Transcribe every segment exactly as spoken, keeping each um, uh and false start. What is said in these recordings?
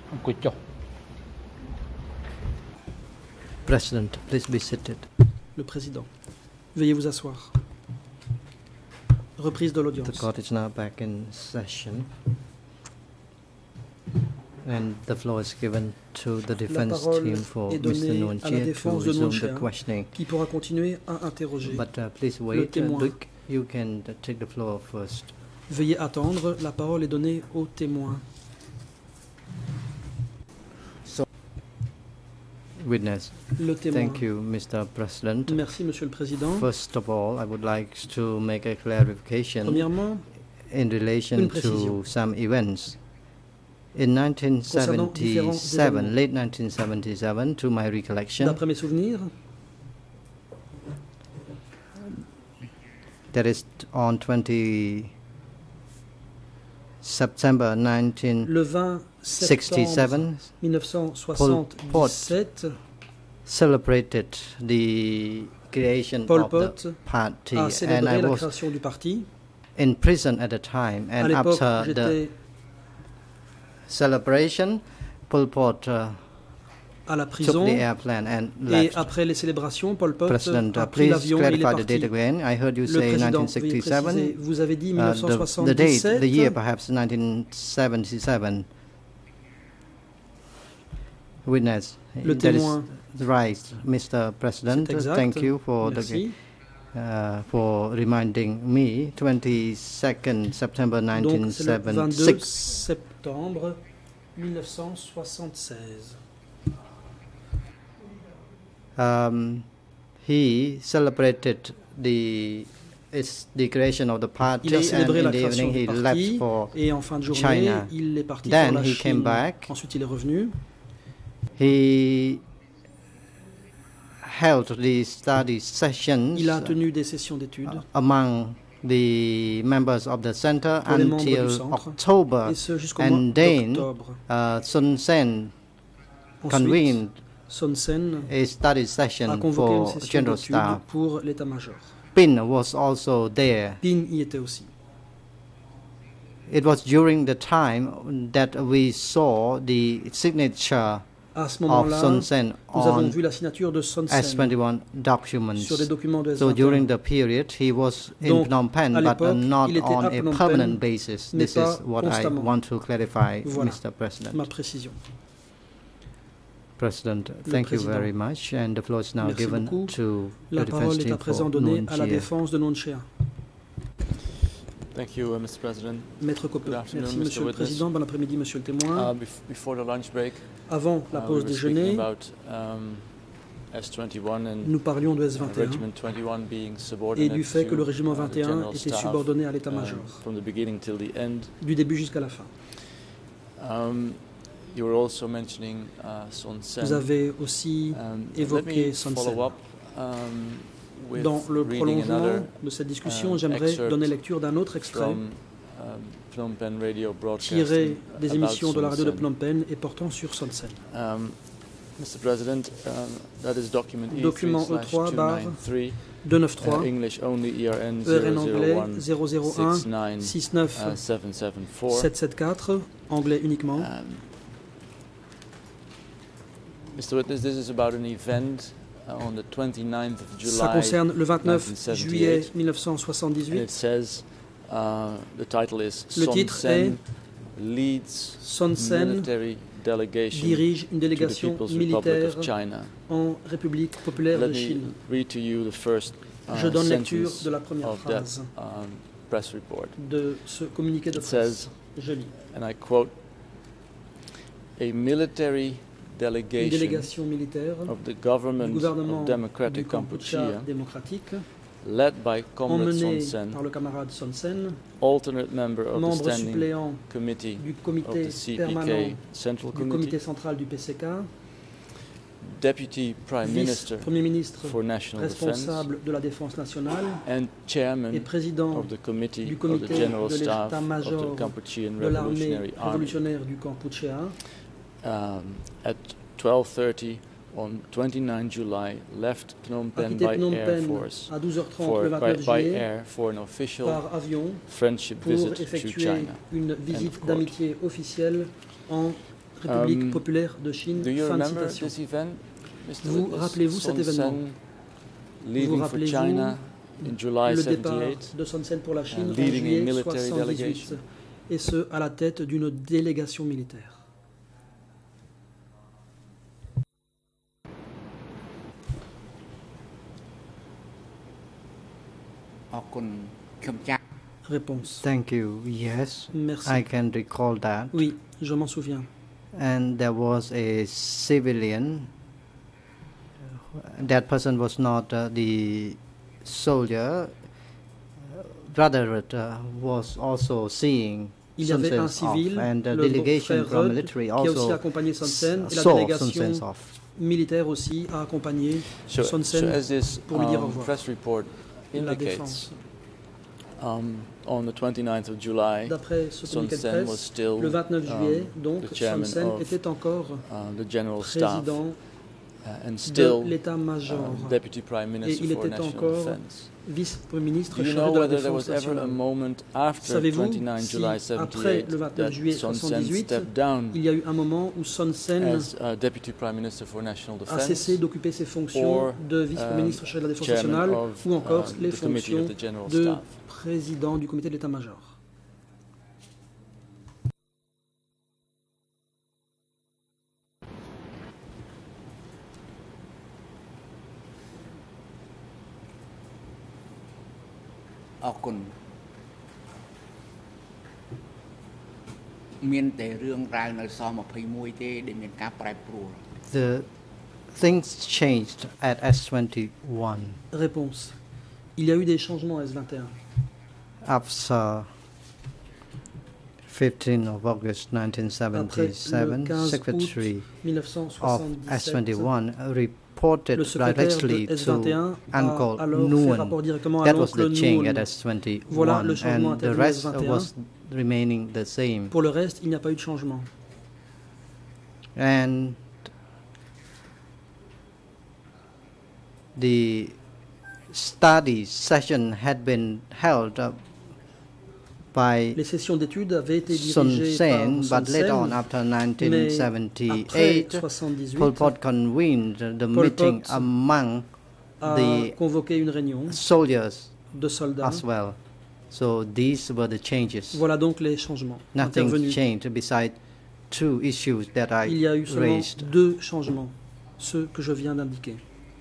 President, please be seated. Le président, veuillez vous asseoir. Reprise de l'audience. The court is now back in session. And the floor is given to the defense team for Mister Nonchia to resume the questioning. Qui pourra continuer à interroger. But uh, please wait, uh, Duch, you can uh, take the floor first. Veuillez attendre, la parole est donnée au témoin. So, witness. Le témoin. Thank you, Mister President. Merci, Monsieur le Président. First of all, I would like to make a clarification Premièrement, in relation to some events. In nineteen seventy-seven, late nineteen seventy-seven, to my recollection, d'après mes souvenirs, that is on twenty September nineteen sixty-seven, mille neuf cent soixante-dix-sept, celebrated the creation Pol of Pot the party, a célébré and I la was création du parti. in prison at the time, and after the celebration, Pol Pot uh, à la prison, took the airplane and et left. après les célébrations, Pol Pot President, a uh, pris please l'avion et il est clarify the parti. date again. I heard you Le say président, nineteen sixty-seven. veuillez préciser, vous avez dit Uh, mille neuf cent soixante-dix-sept. the, the date, the year, perhaps nineteen seventy-seven. Witness, Le that témoin. is right, Mister President. Exact. Thank you for Merci. the uh, for reminding me. twenty-second September nineteen Donc, c'est le vingt-deux seventy-six. septembre mille neuf cent soixante-seize. Um, he celebrated the is the creation of the party, Il a and célébré in la the création evening du he parti, left for et en fin de journée, China. il est parti Then pour la he came Chine. back. Ensuite, il est revenu. He held the study sessions Il a tenu des sessions d'études uh, among the members of the center pour les membres du until centre, October, et ce jusqu'au mois and then d'octobre. uh, Sun Sen Ensuite, convened Son Sen a study a session convoqué une for session general d'études staff. pour l'état-major. Pin was also there. Pin y était aussi. It was during the time that we saw the signature À ce of moment-là, Sun Sen nous avons on vu la signature de Son S Sen twenty-one documents. sur des documents de S So vingt et un. during the period, he was in Donc, Phnom Penh, à but uh, l'époque, not il était on à a Phnom Penh, permanent basis. mais This pas is what I constamment. want to clarify, Voilà. Mister President. Ma précision. President, thank you Président. very much, and the floor is now Merci given beaucoup. to La the parole defense est team à présent for donnée à la Nonchia. défense de Nonchia. Thank you, uh, Mister President. Maître Copeux. Good afternoon, Merci, Mister Monsieur le Witness. Président. Bon après-midi, Monsieur le témoin. Uh, bef before the lunch break, Avant la uh, pause we were déjeuner, speaking about um, S twenty-one and nous parlions de S uh, vingt et un Regiment twenty-one being et subordinate du fait que le to, régiment uh, the vingt et un general était staff, subordonné à um, l'état-major, from the beginning till the end. du début jusqu'à la fin. Um, you were also mentioning uh, Son Sen. Vous avez aussi Um, évoqué let me Son follow Sen. up, um, with Dans le reading prolongement another de cette discussion, um, j'aimerais excerpt donner lecture d'un autre extrait from um, Phnom Penh radio broadcasting tiré des about émissions de la Son radio de Sen. Phnom Penh et portant sur Son Sen. Um, Mister President, um, that is document Document E three E trois barre two nine three, deux neuf uh, trois, English only E R N E R N zero zero anglais one zéro zéro un six nine six neuf seven seven four. sept sept quatre, anglais uniquement. Um, Mister Witness, this is about an event uh, on the twenty-ninth of Ça July, concerne le vingt-neuf nineteen juillet seventy-eight, mille neuf cent and soixante-dix-huit. it says, uh, the title is Le Son titre Sen leads Son Sen military delegation dirige une to the délégation People's Republic militaire of China. en République populaire Let de me Chine. read to you the first uh, Je donne lecture sentence de la première of that phrase um, press report. de ce communiqué de It presse. says, Je lis. and I quote, a military Une delegation délégation militaire of the du government gouvernement of du Democratic Kampuchea Kampuchea, démocratique, led by Comrade Son emmené Sen, par le camarade Son Sen, alternate member of the membre Standing suppléant Committee du of comité the C P permanent K Central du comité Committee, central du P C K, Deputy Prime Minister vice-premier ministre for National Defense, responsable de la défense nationale and et Chairman président of the Committee du of the comité General de Staff of l'état-major the Kampuchean de l'armée Revolutionary Army. révolutionnaire du Kampuchea, Um, at twelve thirty on twenty-ninth July, left Phnom a Penh quitté by Phnom Air Penh Force à douze heures trente for, le by, vingt-neuf by juillet air for an official par avion friendship pour visit to effectuer China. une End visite of quote. d'amitié officielle en République Um, populaire de Chine. Do you Fin de remember citation. this event, Mister Vous Witness? rappelez-vous cet Sun événement? Sen Vous leaving for rappelez-vous China in July le départ seventy-eight, de Sun Sen pour la Chine and en leading a juillet military soixante-dix-huit, delegation? et ce à la tête d'une délégation militaire. Réponse. Thank you. Yes, Merci. I can recall that. Oui, je m'en souviens. And there was a civilian. That person was not uh, the soldier. Brother uh, was also seeing Il y Sun avait un Sen's off, civil, and the le delegation frère from Rudd, military qui a aussi also accompagné Sun Sen, et la saw Sun délégation Sen's off. militaire aussi a accompagné So, Sun so Sen as this pour lui dire au um, revoir. press report La indicates, défense. um, on the twenty-ninth of July, D'après ce Sun communiqué de Sen was presse, still le vingt-neuf juillet, um, donc, the Sun chairman Sen of était encore uh, the general staff président uh, and de still l'état-major uh, deputy prime et minister il for était national encore defense. vice-premier ministre Do you chargé know de la whether there défense was ever a nationale. moment after Savez-vous twenty-nine si, July après seventy-eight le vingt-neuf that juillet Sun Sen soixante-dix-huit, stepped down il y a eu un moment où Sun Sen as uh, deputy prime minister for national a cessé defense d'occuper ses fonctions or, de vice-premier um, ministre chargé de la défense chairman nationale of, ou encore um, les the committee fonctions of the general de staff. président du comité de l'état-major. The things changed at S twenty-one. Réponse. Il y a eu des changements à S vingt et un. After fifteenth of August nineteen seventy-seven, Secretary of S twenty-one reported Le secrétaire directly de S to vingt et un a Uncle alors fait rapport Nguyen. directement à That was the l'oncle change at Nguyen. S twenty-one, Voilà le changement and the intervenu à S rest vingt et un. was remaining the same. Pour le reste, il n'y a pas eu de changement. And the study session had been held uh, by Les sessions d'études avaient été Sun dirigées Sen, par Sun but later on, Sen, after mais après nineteen seventy-eight, soixante-dix-huit, Pol Pot convened the Pol meeting Pot among a the convoqué une réunion soldiers de soldats. as well. So these were the changes. Voilà donc les changements Nothing intervenus. changed besides two issues that I Il y a eu seulement raised. deux changements, ceux que je viens d'indiquer.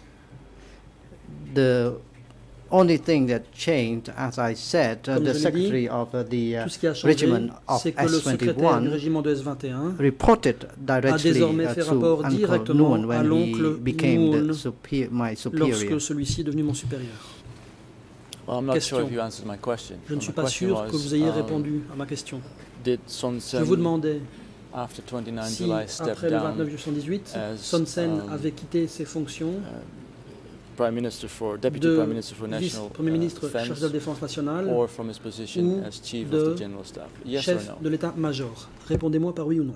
The only thing that changed, as I said, uh, Comme the je l'ai dit, secretary of uh, the uh, Tout ce qui a changé, regiment of c'est que le S secrétaire du twenty-one régiment de S vingt et un reported a directly désormais uh, fait to rapport Uncle directement Nguyen à when he l'oncle became the Nguyen super, my superior. lorsque celui-ci est devenu mon supérieur. Well, I'm not Question. sure if you answered my question. Je ne My suis pas question sûr was, que vous ayez um, répondu à ma question. Did Sun Je vous Sen, demandais after twenty-nine si, July, step après le vingt-neuf down juillet soixante-dix-huit, as, Sun Sen um, avait quitté ses fonctions Prime Minister for Deputy de Prime Minister for National vice-premier ministre uh, chargé de la Defense, Défense nationale or from his position ou as Chief de of the General Staff? Yes or chef no? de l'état-major? Répondez-moi par oui ou non.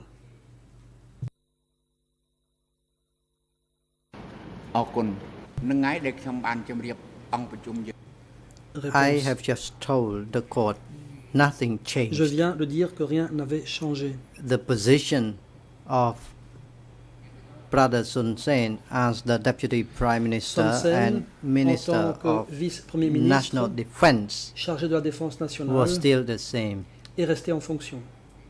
I Réponse. have just told the court nothing Je changed. viens de dire que rien n'avait changé. The position of Brother Sun Sen as the Deputy Prime Minister Sun Sen, and en Minister tant que of vice-premier National ministre Defense chargé de la défense was nationale still the same. est resté en fonction.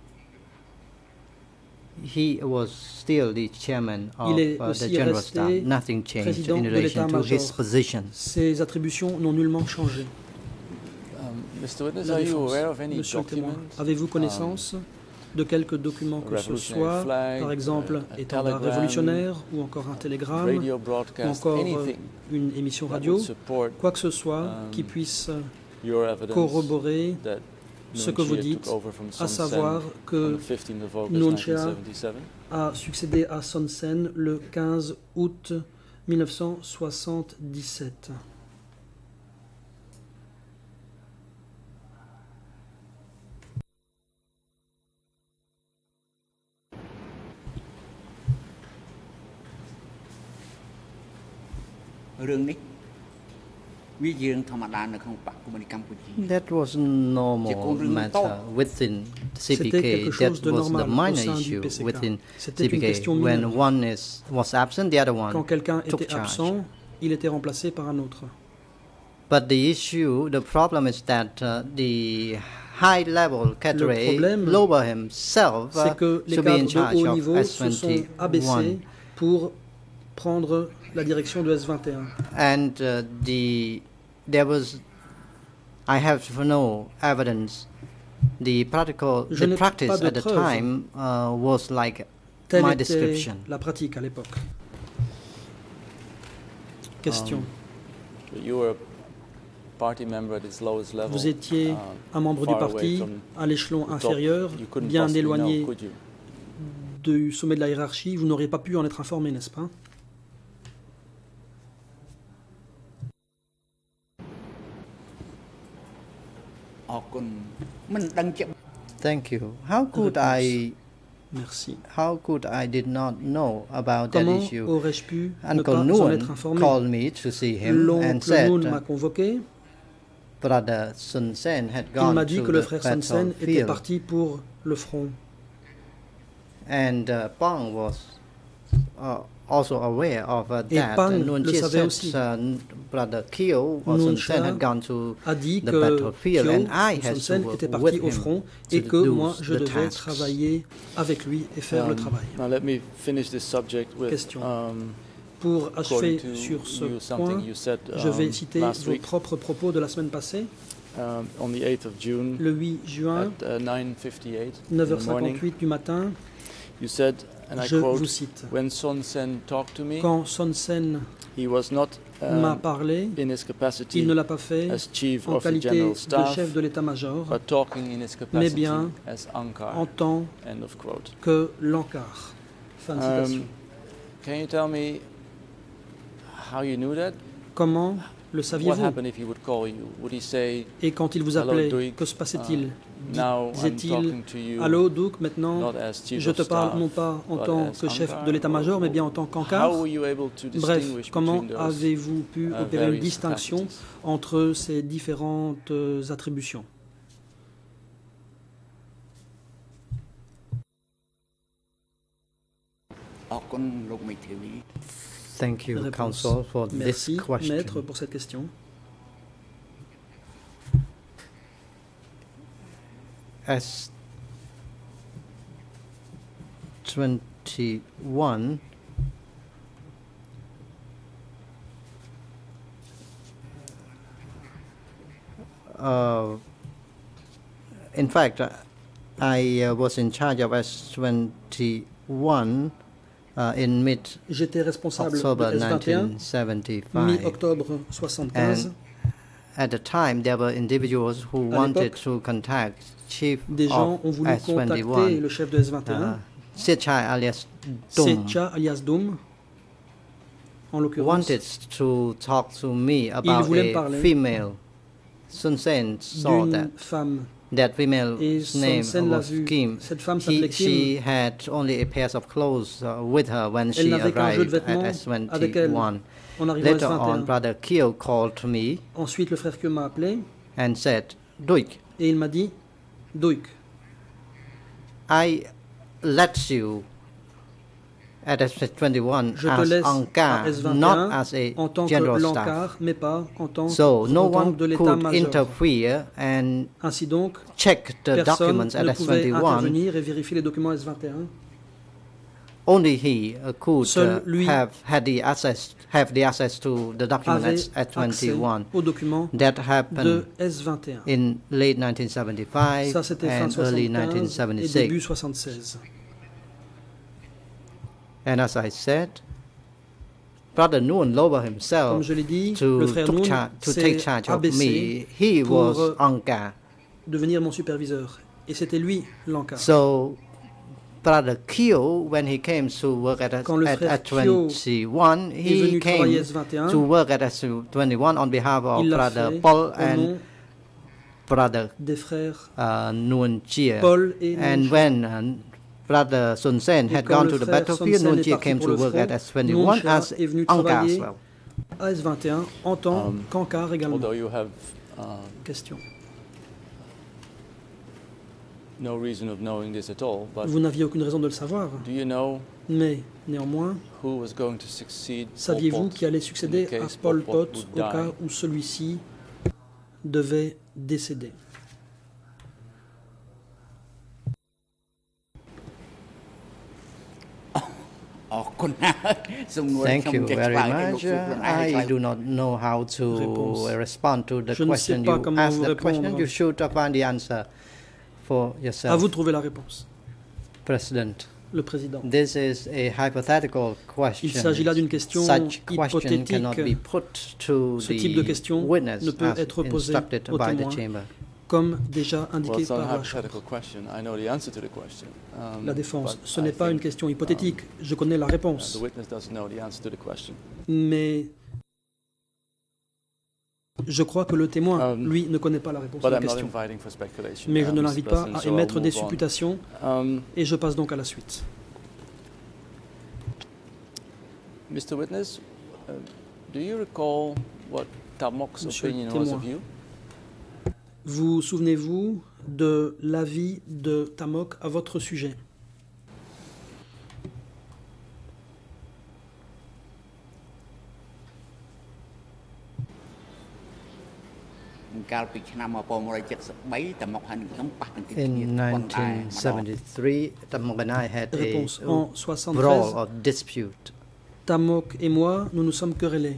He was still the chairman of Il est uh, the aussi General resté Staff. Nothing changed président in de relation to his l'état-major. position. Ses attributions n'ont nullement changé. Um, Mister Witness, La are you défense. aware of any Monsieur le témoin, documents? avez-vous um, connaissance de quelques documents que ce revolutionary soit, flag, par exemple, a- a étendard telegram, révolutionnaire ou encore un télégramme, radio ou broadcast, encore euh, anything une émission that radio, would support quoi que ce soit um, qui puisse your evidence corroborer that ce que vous Nguyen Chia dites, took over from à Sun savoir Sen que on the fifteenth of August Nguyen nineteen Chia seventy-seven. a succédé à Sun Sen le quinze août mille neuf cent soixante-dix-sept. That was a normal matter within C P K. That was the minor issue within C P K. When one is, was absent, the other one Quand quelqu'un took était charge. absent, il était remplacé par un autre. But the issue, the problem is that uh, the high-level cadre lower himself uh, que les to be in cadres charge de haut of niveau S se sont abaissés twenty-one. pour prendre la direction de S vingt et un. And uh, the there was, I have no evidence. The practical, Je the n'ai practice pas de at the preuve. time uh, was like Telle my était description. la pratique à l'époque. Question. Um, you were a party member at its lowest level, Vous étiez uh, un membre du far away parti from à l'échelon the top. inférieur, You couldn't bien possibly know, éloigné could you? du sommet de la hiérarchie. Vous n'auriez pas pu en être informé, n'est-ce pas? Thank you. How could I? Merci. How could I did not know about that Comment issue? aurais-je pu ne Uncle pas en Nguyen être informé? called me to see him and L'oncle said Nguyen m'a uh, convoqué. Brother Sun Sen had Il gone m'a dit to que le the frère Sun Sen était battlefield, parti pour le front. and uh, Pang was uh, also aware of uh, Et that. Pang And Nguyen le Chia savait said aussi. uh, Brother Kyo or Nguyen Sun Sen Chia had gone to a dit the que battlefield, Kyo, and I Sun had to Sen, work était with parti au him front to et que do moi je the devais tasks. travailler avec lui et faire le Um, travail. Now let me finish this subject with Question. um, Pour achever according to sur ce you, something point, you said je vais um, citer last vos week propres propos de la semaine passée. um, on the eighth of June Le huit juin, at uh, nine fifty-eight in neuf the heures morning. cinquante-huit du matin, You said, and I je vous quote, cite. when Son Sen talked to me, Quand Sun Sen he was not m'a um, parlé, in his capacity il ne l'a pas fait as chief en of the qualité general de staff, chef de l'état-major, but talking in his mais capacity bien as Ankar. en tant End of quote. que l'encart. Fin de citation. Um, can you tell me how you knew that? Comment le What saviez-vous? happened if he would call you? Would he say, Et quand il vous Hello, appelait, Duch. que se passait-il? uh, now I'm Disait-il, talking to you allô, Duch, maintenant, not as chief je of te parle staff, non pas en but tant as que chef Ankar? de l'état-major, mais bien en tant qu'encart. How were you able to Bref, distinguish comment between those avez-vous pu uh, opérer une various distinction capacities? entre ces différentes euh, attributions? Thank you, Réponse. Counsel, for Merci, this question. maître, pour cette question. S twenty-one uh, in fact, uh, I uh, was in charge of S twenty-one uh, in J'étais responsable mid-October de S vingt et un, nineteen seventy-five. mi-octobre soixante-quinze. And at the time, there were individuals who À wanted l'époque, to contact chief Des gens of ont voulu S contacter twenty-one, le chef de S vingt et un, uh, Sechai alias Duch, Secha alias Dum, en l'occurrence. wanted to talk to me about voulait me a parler female. Sun Sen saw that. d'une femme. That Et female's Sun name Sen l'a was vu. Kim. Cette femme He, s'appelait Kim. she had only a pair of clothes uh, with her when Elle she n'avait qu'un jeu de arrived at vêtements S avec elle twenty-one. en arrivant à S Later vingt et on, un. Brother Kyo called to me Ensuite, le frère Kyo m'a appelé and said, Duch, et il m'a dit, Duch, I let you at S twenty-one je te as laisse à Ankar, S vingt et not un as a en tant que general staff. l'encart, mais pas en tant So que no représentant one de could l'état-major. interfere and Ainsi donc, check the personne documents at ne S pouvait twenty-one. intervenir et vérifier les documents S vingt et un. Only he uh, could Seul uh, lui have had the access have the access to the documents avait at S twenty-one. accès aux documents That de happened S vingt et un. in late nineteen seventy-five Ça, c'était fin and early nineteen soixante-quinze et début seventy-six. soixante-seize. And as I said, Brother Nguyen lowered Comme himself je l'ai dit, to, le frère took Nguyen char- to s'est take charge of abaissé me. He pour, was euh, Ankar. devenir mon superviseur. Et c'était lui, l'encart. So Brother Kyo, when he came to work at, Quand le at, frère at Kyo twenty-one, est he venu travailler came S vingt et un, to work at S twenty-one on behalf of il l'a Brother fait Paul au and nom Brother des frères uh, Nguyen Chia. Paul et And Nguyen Chia. when uh, Brother Sun Sen Et had quand gone le to the frère battlefield, Sun Sen Nguyen est Chia parti came pour to le work front, at S twenty-one Nguyen Chia as est venu Ankar as travailler well. A S vingt et un entend Um, qu'Ankar également. although you have uh, Question. no reason of knowing this at all, but Vous n'aviez aucune raison de le savoir, do you know mais néanmoins, who was going to succeed Pol saviez-vous Pot qui allait in succéder the à case Pol Pol Pot Pot au would cas die? où celui-ci devait décéder? Thank you very much. Uh, I do not know how to Réponse. respond to the Je ne sais question. pas You comment asked vous the question, répondre. you should find the answer for À yourself. vous de trouver la réponse. President, Le président. this is a hypothetical question. Il s'agit là d'une question Such question cannot be hypothétique. put to Ce type de the question witness ne peut as être posé instructed au by the témoin, chamber. comme déjà Well, indiqué it's not par a la Chambre. hypothetical question. I know the answer to the question. Um, La défense, but ce I n'est pas think, une question um, hypothétique. Je connais la uh, réponse. the witness doesn't know the answer to the question. Mais je crois que le témoin, Um, lui, ne connaît pas la réponse But à la I'm not question. inviting for speculation. Mais je uh, ne Mister l'invite pas President, à so I'll émettre des move on. supputations Um, et je passe donc à la suite. Mister Witness, uh, do you recall what Tamok's Monsieur le opinion was témoin. of you? Vous souvenez-vous de l'avis de Tamok à votre sujet? In nineteen seventy-three, Tamok and I had Réponse. a En brawl soixante-treize, or dispute. Tamok et moi, nous nous sommes querellés.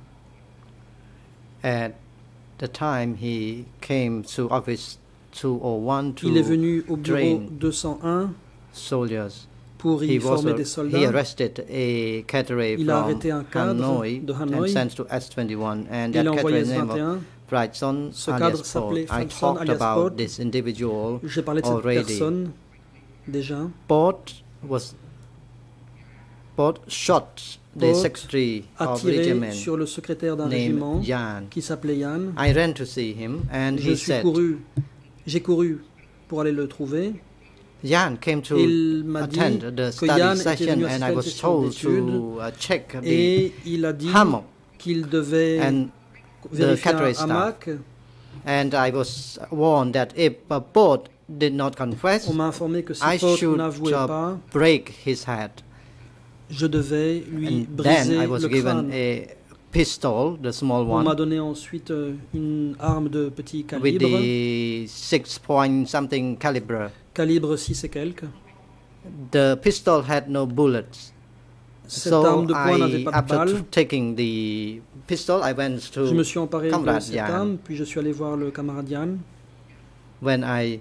At the time, he came to office two oh one Il est to venu au bureau train deux cent un soldiers. pour y He was former a- des he soldats. arrested a cadre Il a from arrêté un cadre Hanoi de and Hanoï. sent to S twenty-one, and Il that a envoyé cadre's S name vingt et was un. Brightson Ce alias cadre Paul. s'appelait I Frankson talked alias about Paul. this individual J'ai parlé de cette already. personne déjà. Paul was Paul shot the Paul secretary A of tiré regiment sur le secrétaire d'un named régiment Jan. qui s'appelait Yann. I ran to see him, and Je he suis said, couru, j'ai couru pour aller le trouver. Jan came to Il m'a dit attend the que study Yann était session, venu and assister I à une was session told d'études to uh, check the et il a dit hammock, qu'il devait and the vérifier cadre un staff. hamac. And I was warned that if a boat did not confess, On m'a informé que si I Paul should n'avouait uh, pas, break his head. je devais lui And then briser I was le given crâne. a pistol, the small On m'a one, donné ensuite euh, une arme de petit with calibre, the six point something caliber. calibre six et quelques. The pistol had no bullets. Cette So arme de poing n'avait I, pas de after balle. t- taking the pistol, I went Je me to suis emparé de Camarade cette Yann. arme, puis je suis allé voir le camarade Yann. when I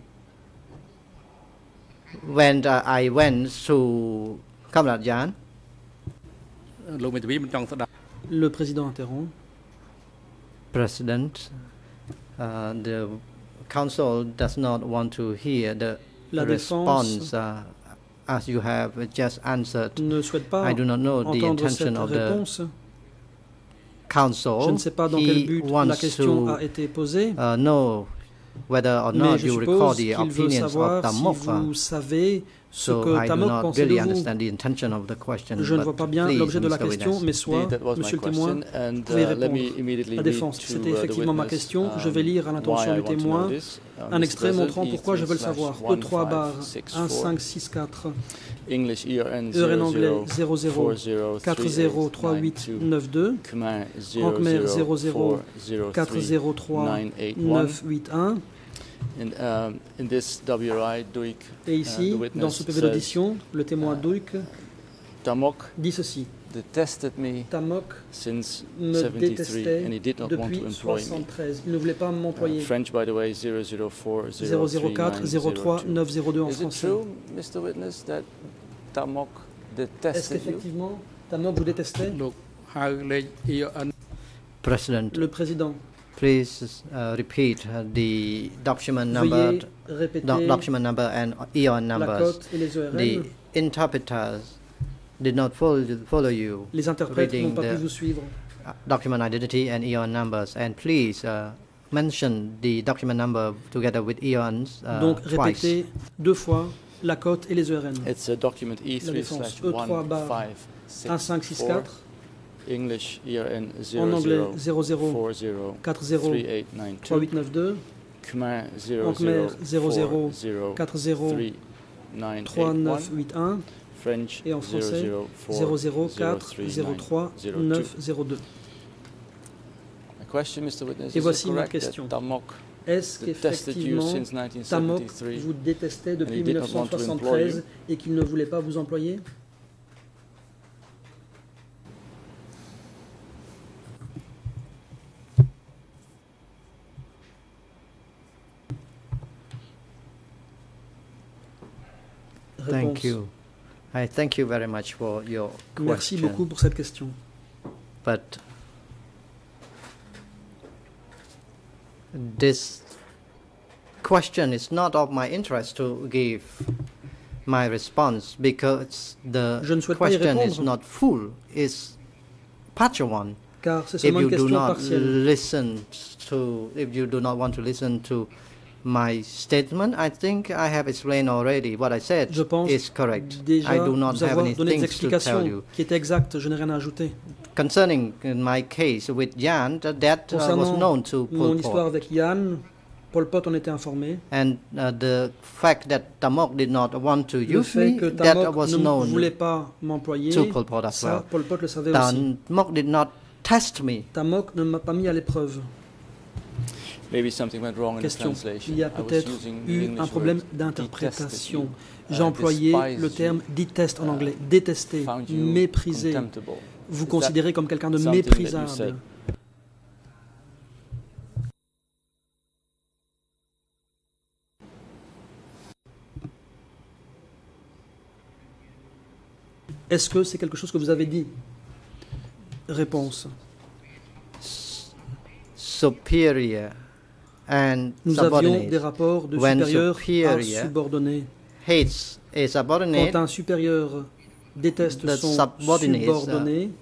when uh, I went to Kamrat Jan. Le président interrompt. President, uh, the council does not want to hear the La response défense uh, as you have just answered. ne souhaite pas I do not know the entendre cette intention of the réponse. council. Je ne sais pas dans He quel but la wants question to a été posée, uh, know whether or mais not je you suppose record the qu'il veut opinions of savoir si Tamokfa. vous savez ce So que I do Tamok not pensait really de vous. understand the intention of the question. Je ne but vois pas bien please, l'objet de la Mister question, Witness. mais soit, Indeed, that was monsieur my le témoin, question, and vous pouvez uh, let me répondre. immediately La read défense, to, c'était uh, the effectivement ma witness, question. um, Je vais lire à l'intention why I du want to témoin know this. Uh, un Mister extrait President, montrant pourquoi je veux le savoir. E trois bar un cinq six quatre, English E R N E R N anglais zéro zéro zéro zéro four quatre zero zéro three trois eight huit nine two, neuf deux, Khmer Khmer zéro zéro zéro zéro quatre zéro trois neuf huit un. And um, in this W R I, Duch, Et ici, uh, the witness dans ce P V says, d'audition, le témoin uh, Duch Tamok dit ceci. detested me Tamok since me seventy-three, détestait and he did not want depuis to employ me. soixante-treize. Il ne voulait pas Uh, m'employer. French, by the way, zéro zéro four zéro zéro zéro three quatre nine zéro zéro trois two. neuf zéro deux en Is it français. true, Mister Witness, that Tamok Est-ce detested you? qu'effectivement, Tamok vous détestait? President, Le président, please uh, repeat uh, the document number, veuillez répéter doc- document number and E O N la numbers. cote et les E R The N. interpreters did not follow, follow you. Les interprètes reading n'ont pas the- pu vous suivre. Uh, document identity and E O N numbers, and please uh, mention the document number together with E O Ns uh, Donc twice. répétez deux fois la cote et les E R N. It's a document E La three défense slash E trois one bar five un six cinq six four quatre English E R N En anglais zéro zéro quatre zéro trois huit neuf deux. Khmer En Khmer zéro zéro quatre zéro trois neuf huit un. French Et en français zéro zéro quatre zéro trois neuf zéro deux. Et voici ma question. Est-ce qu'effectivement Tamok vous détestait depuis mille neuf cent soixante-treize et qu'il ne voulait pas vous employer? Thank you. I thank you very much for your question. Merci beaucoup pour cette question. But this question is not of my interest to give my response because the question is not full. It's partial one. Car c'est if seulement you une do question not partielle. listen to, if you do not want to listen to my statement, I think I have explained already. What I said Je pense is correct. Déjà I do not vous have avoir any donné des things to tell explications you. qui étaient exactes, je n'ai rien à ajouter. Concerning my case with Jan, that, that uh, was Concernant known to mon Pol histoire Pot. avec Yann, Pol Pot en était informé. And uh, the fact that Tamok did not want to Le use fait me, que that Tamok was ne known voulait pas m'employer, to Pol Pot as ça, well. Pol Pot le savait aussi. Tamok did not test me. Tamok ne m'a pas mis à l'épreuve. Maybe something went wrong in the Question. translation. Il y a I was peut-être using the eu English un problème word d'interprétation. detested. J'ai Uh, employé despised le terme you, déteste en uh, anglais. Détester, found you mépriser. contemptible. Vous Is that considérez comme quelqu'un de something that you méprisable. said? Est-ce que c'est quelque chose que vous avez dit? Réponse. Superior and Nous avions des subordinate. rapports de When supérieur à superior subordonné. hates a subordinate, Quand un supérieur déteste the son subordinate, subordonné,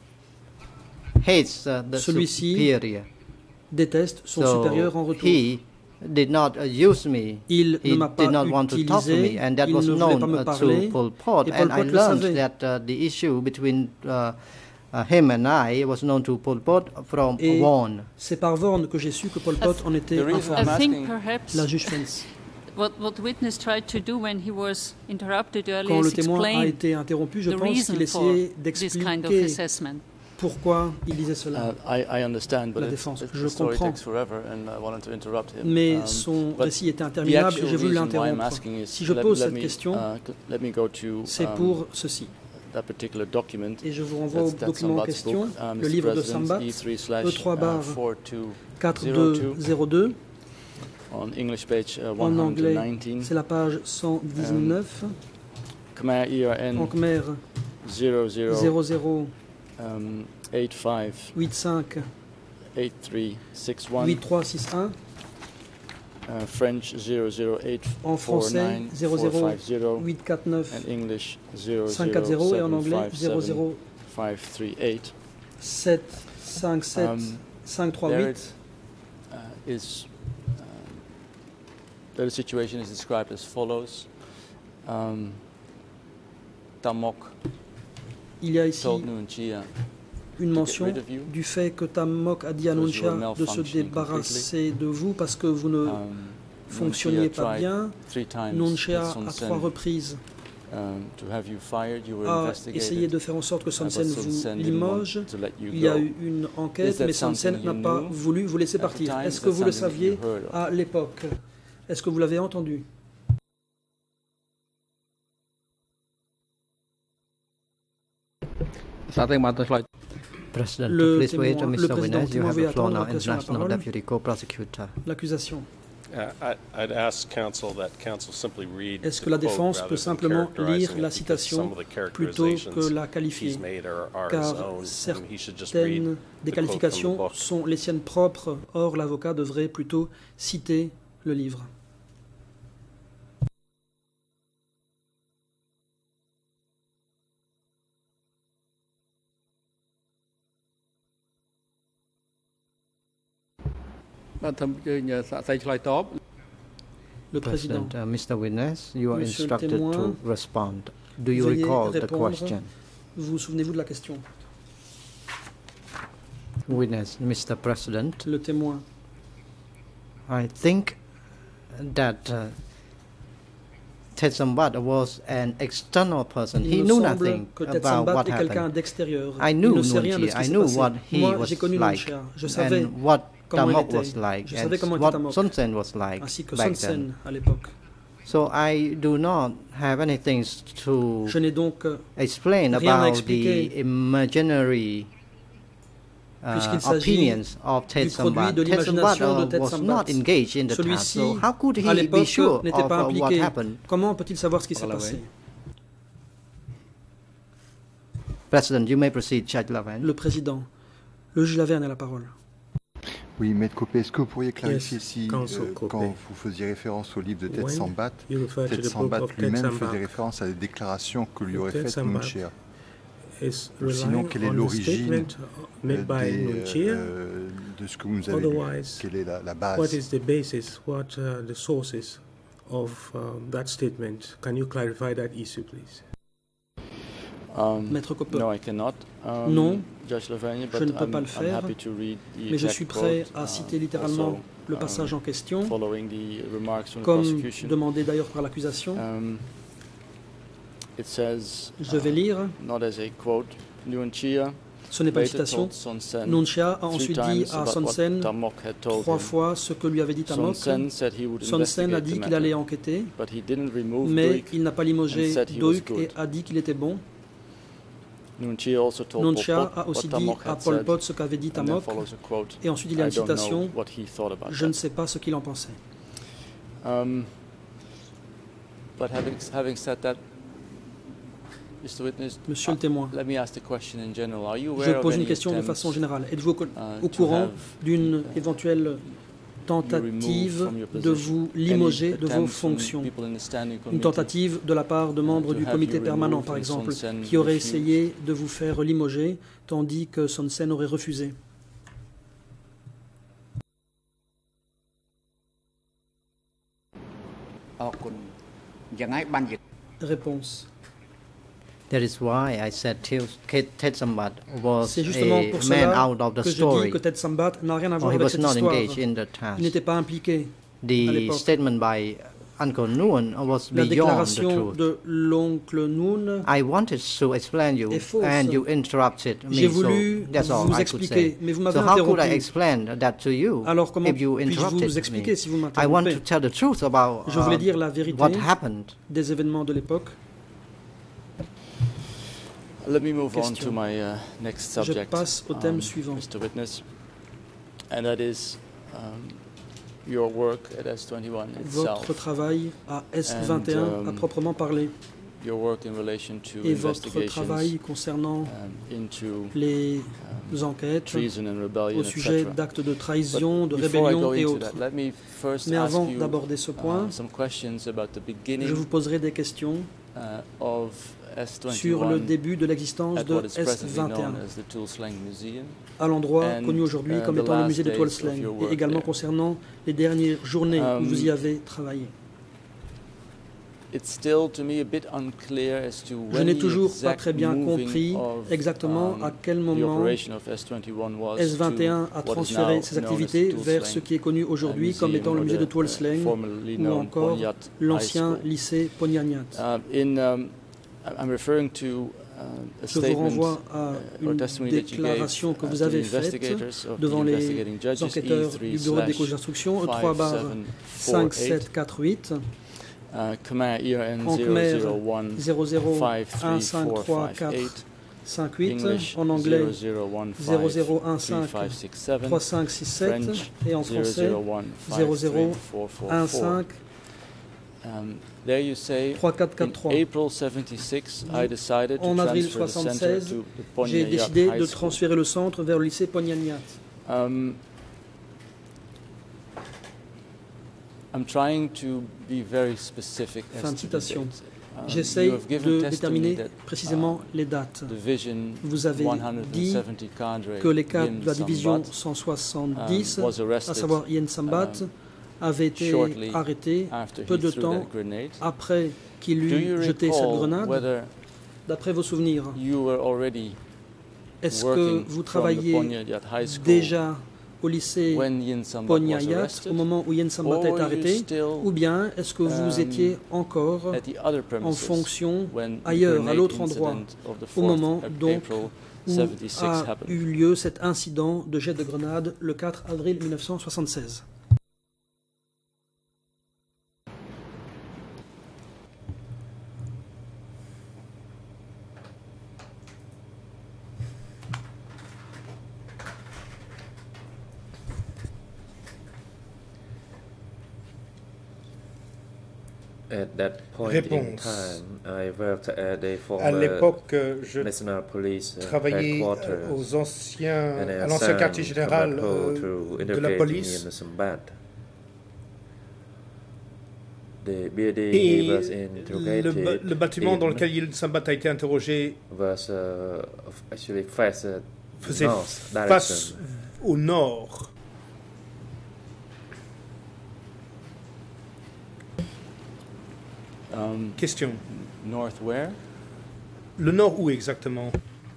hates uh, the Celui-ci superior. déteste son So supérieur en retour. he did not uh, use me. Il He ne m'a pas did not want to talk to me, utilisé, and that il was ne voulait known pas me uh, parler, to Pol Pot. et Pol And Pot I le learned savait. that uh, the issue between uh, uh, him and I was known to Pol Pot from Et Vaughan. c'est par Vaughan que j'ai su que Pol Pot en était The reason informé. I'm I think asking- perhaps La juge Fens. what, what the witness tried to do when he was interrupted Quand earlier le is témoin a explain été interrompu, je the pense reason qu'il for essayait this kind of d'expliquer assessment. pourquoi il disait cela. Uh, I, I understand, but La it's, défense. it's, Je the story comprends. takes forever, and I wanted to interrupt him. Mais Um, son but récit était the interminable et actual j'ai voulu reason why I'm l'interrompre. asking is- Si je let- pose let cette me, question, uh, c- let me go to, c'est um, pour ceci. that particular document. Et je vous renvoie au That's- that's document en Sambat's question, book, uh, le Mister livre de President, Sambat, E three slash, E trois uh, barre four two quatre zero deux two. zéro deux. On English page uh, En anglais, one nineteen. c'est la page cent dix-neuf. Khmer E R En N Khmer, zero zero zéro zéro um, eight five huit cinq eight three six one. huit trois six un. Uh, French zero zero eight En four français, nine zéro four zéro five zero. huit quatre neuf And English zero cinq quatre zero zéro et en seven anglais five zéro seven zéro five three eight. sept cinq sept Um, cinq trois there huit. it, uh, is um, there the situation is described as follows. Um, Tamok Il y a ici told Nunchia une mention rid of you. du fait que Tamok a dit à Because you were Nunchia de se malfunctioning débarrasser de vous parce que vous ne um, fonctionniez Nunchia pas tried bien. three times Nunchia, with Sun à Sen, trois reprises, um, to have you fired. You were a investigated. essayé de faire en sorte que Uh, Sun but Sen Sun vous Sen didn't want limoge. to let you Il y a go. eu une Is enquête, that mais Sun Sen something n'a you pas knew voulu vous laisser at the partir. time? Est-ce Is que that vous le something that saviez you heard of? à l'époque? Est-ce que vous l'avez entendu? President, Le please wait, témoin- le Mister président, Witness. You témoin have veuille the floor attendre, now, l'accusation a la International parole. Deputy Co-Prosecutor. L'accusation. Uh, I- I'd ask counsel that counsel simply read Est-ce the que la quote défense rather peut than simplement characterizing lire it, la because citation some of the plutôt characterizations que la he's qualifier? made are- are his Car own, and he should just read certaines des the quote from the qualifications book. sont les siennes propres. Or, l'avocat devrait plutôt citer le livre. Le président. President, uh, Mister Witness, you are Monsieur le instructed témoin, to respond. Do you veuillez recall the répondre. question? Vous vous souvenez-vous de la question? Witness, Mister President. Le témoin. I think that uh, Ted Sambat was an external person. Il he me knew semble nothing que Ted about Sambat what est quelqu'un happened. d'extérieur. I knew Il ne sait rien de ce Nunchi. qui I s'est knew passé. what he Moi, was j'ai connu like Nunchia. Je savais and what comment Tamok il was était. like Je savais and comment était what Tamok. Son Sen was like Ainsi que back Son then. Sen à l'époque. So I do not have anything to Je n'ai donc explain rien à about expliquer the imaginary Uh, opinions of Ted Sambat. Ted Sambat uh, was not engaged in the task, so how could he be sure of uh, what happened? Comment peut-il savoir ce qui s'est passé? President, you may proceed, Judge Laverne. Le président, le juge Laverne a la parole. Oui, Maître Copé, est-ce que vous pourriez clarifier yes, si, euh, quand vous faisiez référence au livre de Ted Sambat, Ted Sambat lui-même faisait référence à des déclarations que lui aurait faites Nunchia? Ou sinon, quelle est l'origine euh, euh, de ce que vous nous avez lu? Quelle est la, la base? What is the basis? What are the sources of um, that statement? Can you clarify that issue, please? Um, Maître Copé. No, I cannot. Um, non, Judge Laverne, but je ne peux I'm, pas le faire, mais je suis prêt à citer littéralement also, le passage en question, comme demandé d'ailleurs par l'accusation. Um, It says, je vais lire. Uh, not as a quote, Nunchia, ce n'est pas une citation. Nunchia a ensuite dit à Son Sen trois fois ce que lui avait dit Tamok. Son Sen a dit qu'il allait enquêter, mais il n'a pas limogé Duch et a dit qu'il était bon. Nunchia a aussi dit à Pol Pot ce qu'avait dit Tamok, et ensuite il y a une citation. Je ne sais pas ce qu'il en pensait. Um, but having, having said that, Mister Witness, Monsieur le témoin, let me ask the question in general. Are you aware je pose of une question de façon générale. Êtes-vous au, uh, au courant d'une éventuelle tentative de vous limoger de vos fonctions? Une tentative de la part de membres du comité permanent, par exemple, qui auraient essayé de vous faire limoger, tandis que Son Sen aurait refusé. Réponse. That is why I said Ted Sambat was C'est justement pour a man cela out of the que je story. dis que Ted Sambat n'a rien à voir Or he avec was cette not histoire. engaged in the task. Il n'était pas impliqué à The l'époque. statement by Uncle Noon was La beyond the déclaration truth. de l'oncle Noon I wanted to explain you, est fausse. and you interrupted me. J'ai voulu so that's all vous I could expliquer, say. mais vous m'avez So how could I interrompu. explain that to you Alors comment if you puis-je interrupted vous expliquer me? si vous I want to m'interrompez? tell the truth about Je voulais uh, dire la vérité what happened. des événements de l'époque. Let me move Question. on to my uh, next Je subject, passe au thème um, suivant. Mister Witness, and that is um, your work at S twenty-one itself. Votre travail à S vingt et un And, um, à proprement parler, Your work in relation to et votre investigations travail concernant um, into les um, enquêtes treason and rebellion, au sujet et cetera. d'actes de trahison, de But before I rébellion go et into autres. that, let me first Mais ask avant you, d'aborder ce point, uh, some questions about the beginning je vous poserai des questions uh, of S sur le twenty-one début de l'existence at de what is S presently vingt et un, known as the Tool Slang Museum. à l'endroit And, connu aujourd'hui uh, comme the étant le last musée de days toile of slang, your et work également there. concernant les dernières journées Um, où vous y avez travaillé. It's still to me a bit unclear as to Je when n'ai the toujours pas exact très bien moving compris of, exactement um, à quel the moment operation of S twenty-one was S vingt et un to a what is transféré now ses known as activités the Tool vers Slang ce qui est connu aujourd'hui Museum, comme étant le or musée the, de toile uh, slang, formerly ou known encore Ponyat l'ancien High School. lycée Ponyanyat. Uh, in, um, I'm referring to uh, a Je vous statement renvoie à uh, or une testimony that you gave déclaration que uh, vous to the avez faite investigators of the devant les investigating judges, enquêteurs E three du bureau de slash dépôt d'instruction, E trois five barre seven four cinq eight. sept quatre huit, Uh, Khmer E R N en zero Khmer zero one zéro zéro five un three cinq four trois five quatre eight, cinq huit, English en anglais zero zero one zéro five zéro un three cinq five six seven, trois cinq six sept, French et en zero français zero one zéro five zéro three four four un four. cinq Um, there you say, trois quatre quatre in trois. April seventy-six, I decided to En avril transfer the center soixante-seize, to the j'ai Ponyanyat décidé High de School. transférer le centre vers le lycée Ponyanyat. Um, I'm trying to be very specific Fin as de to the citation. dates. Um, J'essaye you have given de testimony déterminer that, précisément uh, les dates. Division Vous avez one hundred dit seventy cadre que les cadres Yin de la division Sambat, cent soixante-dix, um, was arrested, à savoir Yen Sambat, um, avait été shortly arrêté after peu he de threw temps that grenade. est-ce que vous travailliez déjà au lycée Ponyayat au moment où Yen Sambat est arrêté, ou bien est-ce que vous étiez encore en fonction ailleurs, à l'autre endroit, au moment donc où a eu lieu cet incident de jet de grenade le quatre avril mille neuf cent soixante-seize? Réponse. À l'époque, je travaillais aux anciens, à l'ancien quartier général euh, de la police. Et le, le bâtiment dans lequel Yen Sambat a été interrogé faisait face au nord. Um, Question. North where? Le nord où exactement?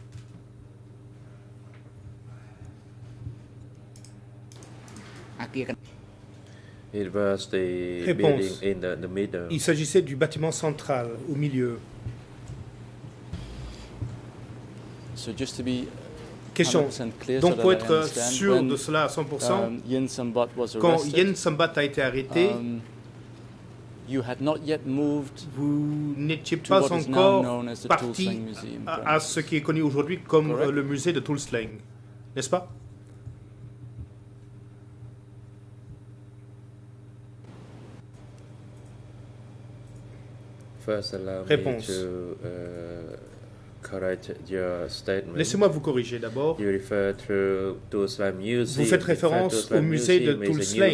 It was the Réponse. building in the, the middle. Il s'agissait du bâtiment central, au milieu. So just to be Question. Donc pour être sûr de cela à cent pour cent, um, Yen Sambat was quand arrested, Yen Sambat a été arrêté, um, you had not yet moved vous n'étiez to pas what is now encore known as the parti Tulsang Museum à, à ce qui est connu aujourd'hui comme Correct. le musée de Tulsang, n'est-ce pas? First, allow Réponse. me to uh, correct your statement. Laissez-moi vous corriger d'abord. You refer to Tulsang Museum. Vous faites référence au musée de Tulsang.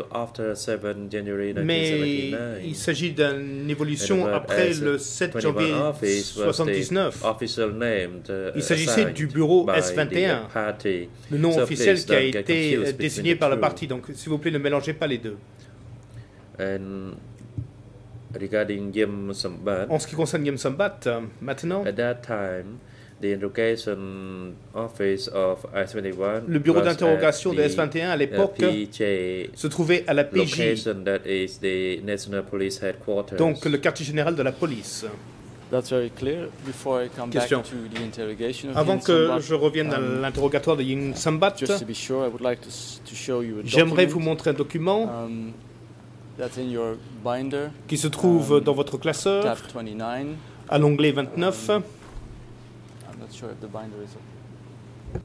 Mais il s'agit d'une évolution après le sept janvier mille neuf cent soixante-dix-neuf. Il s'agissait du bureau S vingt et un, le nom officiel qui a été désigné par le parti. Donc, s'il vous plaît, ne mélangez pas les deux. And regarding Yen Sambat, en ce qui concerne Yen Sambat, maintenant, at that time, the interrogation office of S vingt-et-un, le bureau d'interrogation de S vingt et un à l'époque se trouvait à la P J, that is the National Police Headquarters. Donc le quartier général de la police. That's very clear. Before I come Question. back to the interrogation of Avant Yen que Sambat, je revienne à um, l'interrogatoire de Yen Sambat, just to be sure, I would like to, s- to show you a j'aimerais document, vous montrer un document um, that's in your binder, qui se trouve um, dans votre classeur tab twenty-nine. à l'onglet vingt-neuf. Um, I'm not sure if the binder is up.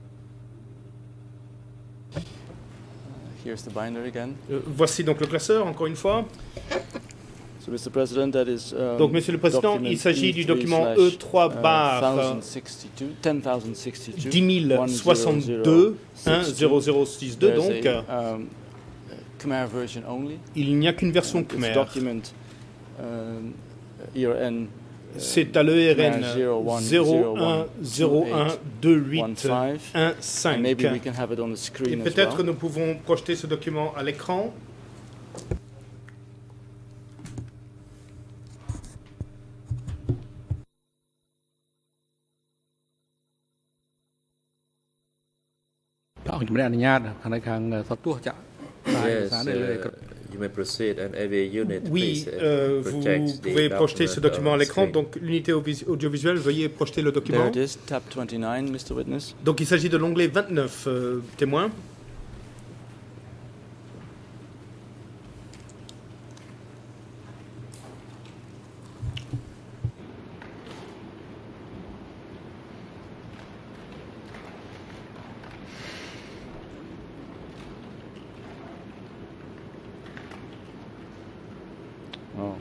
Uh, here's the binder again. Euh, voici donc le classeur, encore une fois. So, Mister President, that is, um, Donc, Monsieur le Président, il s'agit du document E trois bar dix mille soixante-deux un zéro zéro six deux. Donc, um, Khmer version only. Il n'y a qu'une version Uh, it's Khmer. document, um, E R N, uh, C'est à l'E R N zéro un zéro un deux huit un cinq. and maybe we can have it on the Et screen as peut-être well. nous pouvons projeter ce document à l'écran. Yes, uh, you may proceed, and every unit, Oui, please, uh, euh, vous project the pouvez projeter ce document à on l'écran. screen. Donc, l'unité auvis- audiovisuelle, veuillez projeter le There document. it is, tab twenty-nine, Mister Witness. Donc, il s'agit de l'onglet vingt-neuf, euh, témoin. Oh.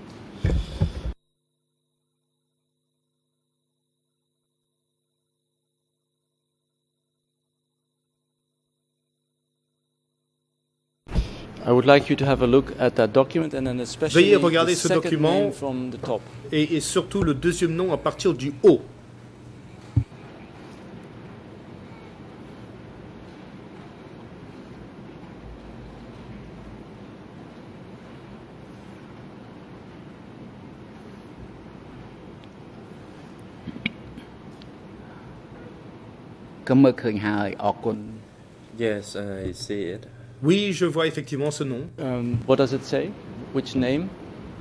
I would like you to have a look at that document and then especially Veuillez regarder the ce second document. name from the top. Et, et surtout le deuxième nom à partir du haut. Yes, I see it. Oui, je vois effectivement ce nom. Um, what does it say? Which name?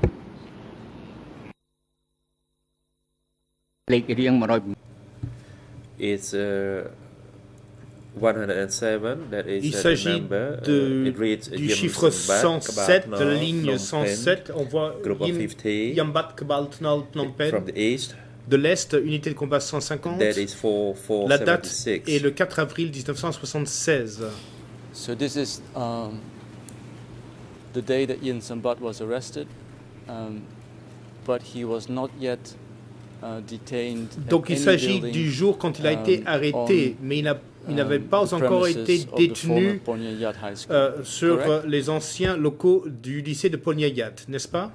It's uh, one hundred seven. That is Il s'agit number. De, uh, it reads du chiffre cent sept, de la ligne cent sept. On voit Yambat Kabaltnal Phnom Penh. From the east. De l'Est, unité de combat cent cinquante. That is four, four, la date est le quatre avril mille neuf cent soixante-seize. So this is um, the day that Yin Sambat was arrested, um, but he was not yet uh, detained. Donc il s'agit du jour quand il a été um, arrêté, on, mais il n'avait um, pas encore été détenu euh, sur Correct? les anciens locaux du lycée de Ponyayat, n'est-ce pas?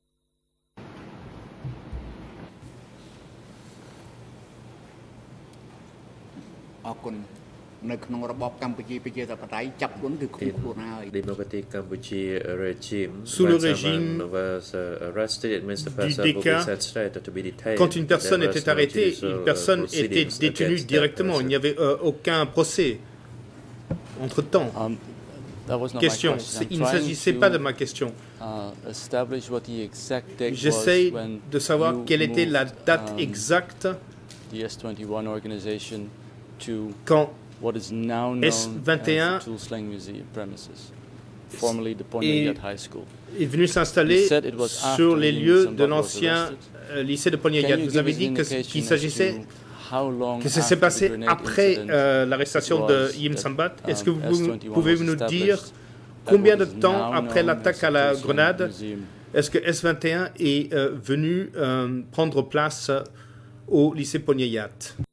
Sous le régime du déca, quand une personne était arrêtée, une personne était détenue directement. Il n'y avait euh, aucun procès entre-temps. Um, question. Il ne s'agissait pas de ma question. J'essaie de savoir quelle était la date exacte quand what is now known S vingt et un as the Tool Slang Museum premises, formerly the Ponyayat High School. Est venu s'installer sur les lieux de l'ancien lycée de Ponyayat. Vous avez dit qu'il s'agissait que ça s'est passé après euh, l'arrestation de Yim Sambat. Est-ce que vous pouvez nous dire combien de temps après l'attaque à la grenade est-ce que S vingt et un est euh, venu euh, prendre place au lycée Ponyayat?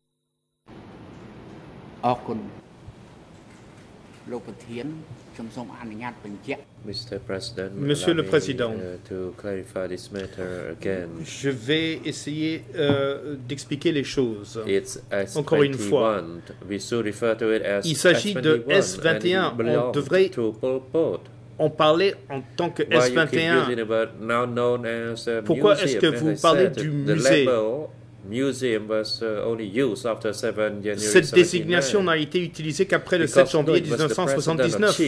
Mister President, Monsieur le Président, uh, to clarify this matter again. Je vais essayer euh, d'expliquer les choses. It's Encore une fois, we should refer to it as il s'agit de S vingt et un. On devrait en parler en tant que S vingt et un. Pourquoi est-ce que vous parlez du musée? Cette désignation n'a été utilisée qu'après le sept janvier mille neuf cent soixante-dix-neuf.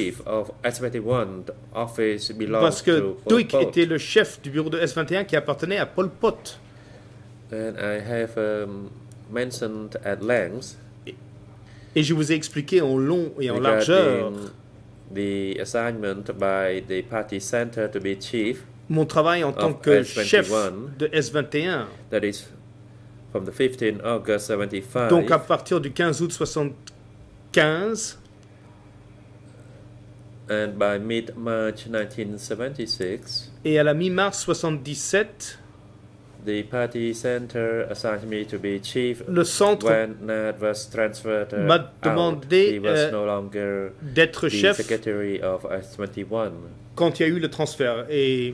Parce que Duch était le chef du bureau de S vingt et un qui appartenait à Pol Pot. And I have, um, mentioned at length, et je vous ai expliqué en long et en largeur the assignment by the party center to be chief mon travail en tant que chef de S vingt et un. That is from the fifteenth of August seventy-five. Donc à partir du quinze août soixante-quinze. And by mid-March nineteen seventy-six. Et à la mi-mars soixante-dix-sept. The party center assigned me to be chief. Le centre when Nad was transferred m'a demandé He was no longer d'être chef secretary of S twenty-one. Quand il y a eu le transfert. Et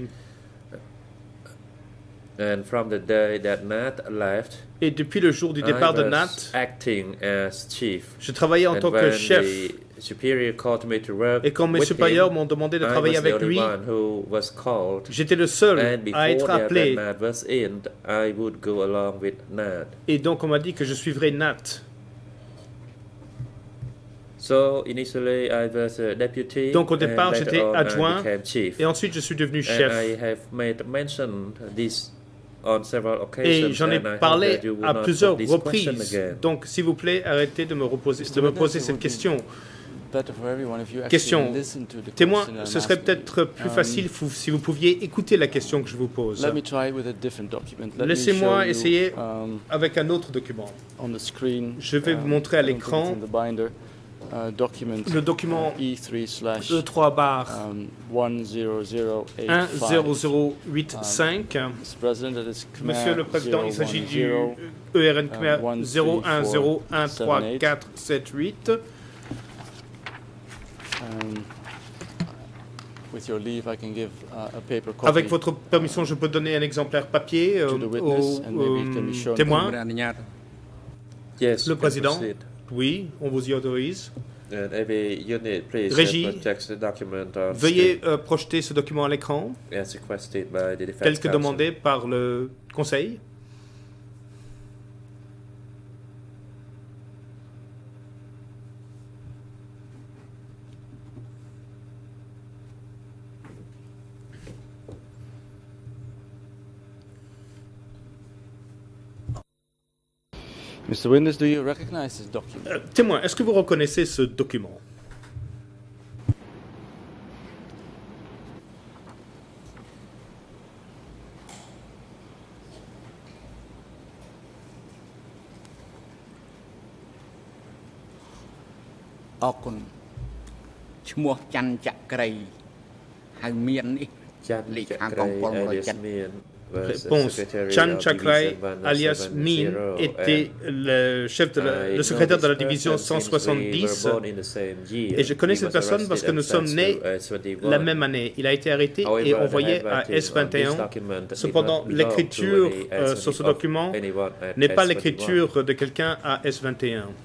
And from the day that Nat left, et depuis le jour du départ I de was Nat, acting as chief. Je travaillais en And tant que chef. Me to work et quand mes supérieurs m'ont demandé de travailler avec lui, j'étais le seul à être appelé. In, I would go along with Nat. Et donc on m'a dit que je suivrais Nat. So initially I was a deputy, donc au départ j'étais adjoint et ensuite je suis devenu chef. And I have made mention this on several occasions, et j'en ai parlé à plusieurs reprises. Donc s'il vous plaît, arrêtez de me, reposer, de me poser cette question. Question. Témoin, ce serait peut-être plus facile si vous pouviez écouter la question que je vous pose. Laissez-moi essayer avec un autre document. Je vais vous montrer à l'écran le document E trois barre un zéro zéro huit cinq. Monsieur le Président, il s'agit du E R N Khmer zéro un zéro un trois quatre sept huit. Avec votre permission, je peux donner un exemplaire papier euh, au euh, témoin. Yes, le Président, oui, on vous y autorise. Régie, veuillez euh, projeter ce document à l'écran, tel que demandé par le Conseil. Mister Witness, do you recognize this document? Euh, témoin, est-ce que vous reconnaissez ce document? Réponse. Chan Chakrai, alias Min, était le chef de la, le secrétaire de la division cent soixante-dix. Et je connais cette personne parce que nous sommes nés la même année. Il a été arrêté et envoyé à S vingt et un. Cependant, l'écriture euh, sur ce document n'est pas l'écriture de quelqu'un à S vingt et un.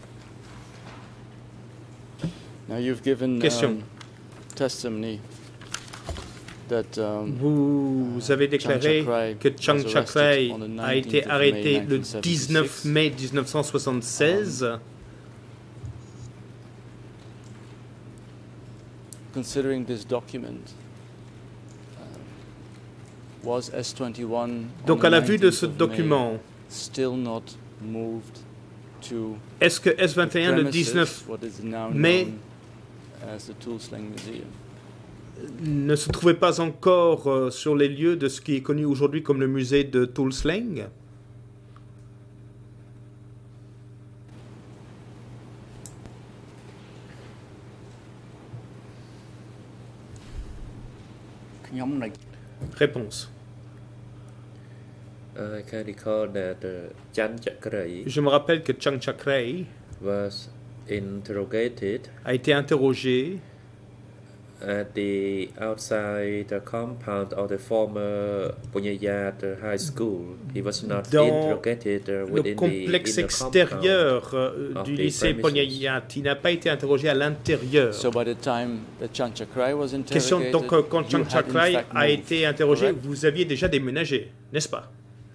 Now you've given, Question. Um, testimony that, um, Vous avez déclaré que Chang Chakrai a été arrêté le dix-neuf mai mille neuf cent soixante-seize. Um, considering this document, uh, was S twenty-one Donc à la vue de ce document, still not moved to est-ce que S vingt et un le dix-neuf mai ne se trouvait pas encore euh, sur les lieux de ce qui est connu aujourd'hui comme le musée de Tulslang? Réponse. I can recall that uh, Chan Chakrai Je me rappelle que Chang Chakrai was interrogated a été interrogé at the outside the compound of the former Ponyayat High School. He was not interrogated within le complexe extérieur uh, du lycée Ponyayat. Il n'a pas été interrogé à l'intérieur. So by the time that Chan Chakrai was interrogated, Question, donc quand Chang Chakrai a été interrogé, correct? Vous aviez déjà déménagé, n'est-ce pas?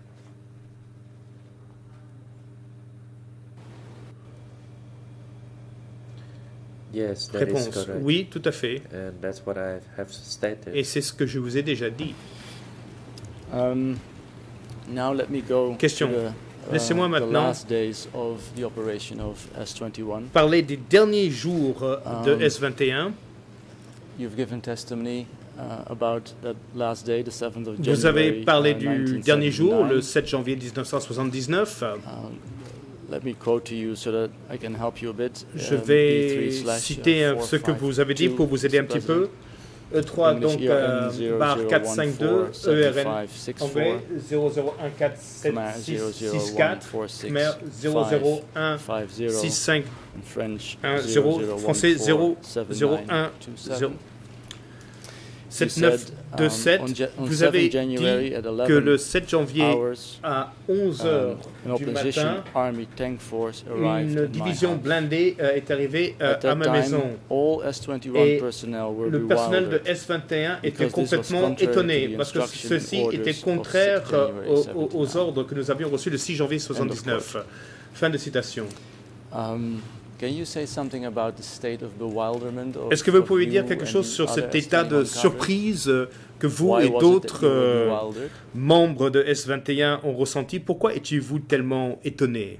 Yes, that Réponse. Is correct. Oui, tout à fait. And that's what I have stated. Et c'est ce que je vous ai déjà dit. Um, now let me go Question. to the, uh, Laissez-moi maintenant the last days of the operation of S twenty-one. Parler des derniers jours de Um, S vingt et un. You've given testimony uh, about that last day, the seventh of January. Vous avez parlé uh, du dernier jour, le sept janvier mille neuf cent soixante-dix-neuf. Um, Let me quote to you so that I can help you a bit. Je vais citer ce que vous avez dit pour vous aider un petit peu. E trois, donc, euh, bar quatre cent cinquante-deux, E R N anglais, zéro zéro un quatre sept six six quatre, Khmer zéro zéro un six cinq un zéro, français zéro zéro un zéro sept neuf deux sept. Vous avez dit que le sept janvier à onze heures du matin, une division blindée est arrivée à ma maison. Et le personnel de S vingt et un était complètement étonné parce que ceci était contraire aux, aux ordres que nous avions reçus le six janvier soixante-dix-neuf. Fin de citation. Est-ce que vous pouvez dire quelque chose sur cet état de surprise que vous et d'autres euh, membres de S vingt et un ont ressenti? Pourquoi étiez-vous tellement étonnés?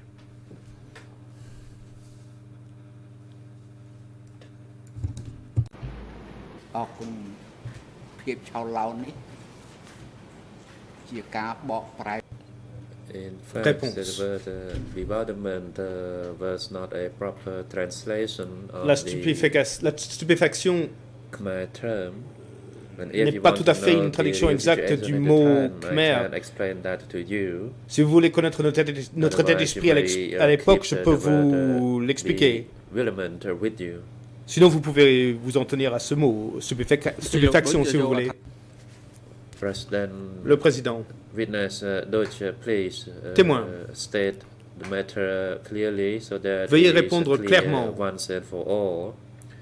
In fact, Réponse. the bewilderment uh, was not a proper translation of La, the stupéfac- la stupéfaction Khmer term. n'est pas tout à fait une traduction exacte du mot Khmer. Si vous voulez connaître notre état, notre état d'esprit à l'époque, je peux vous l'expliquer. Sinon, vous pouvez vous en tenir à ce mot, stupéfac- stupéfaction, si vous voulez. Le président. Witness, uh, Duch, please, uh, Témoin. state the matter clearly so that Veuillez it is répondre clear clairement. once and for all.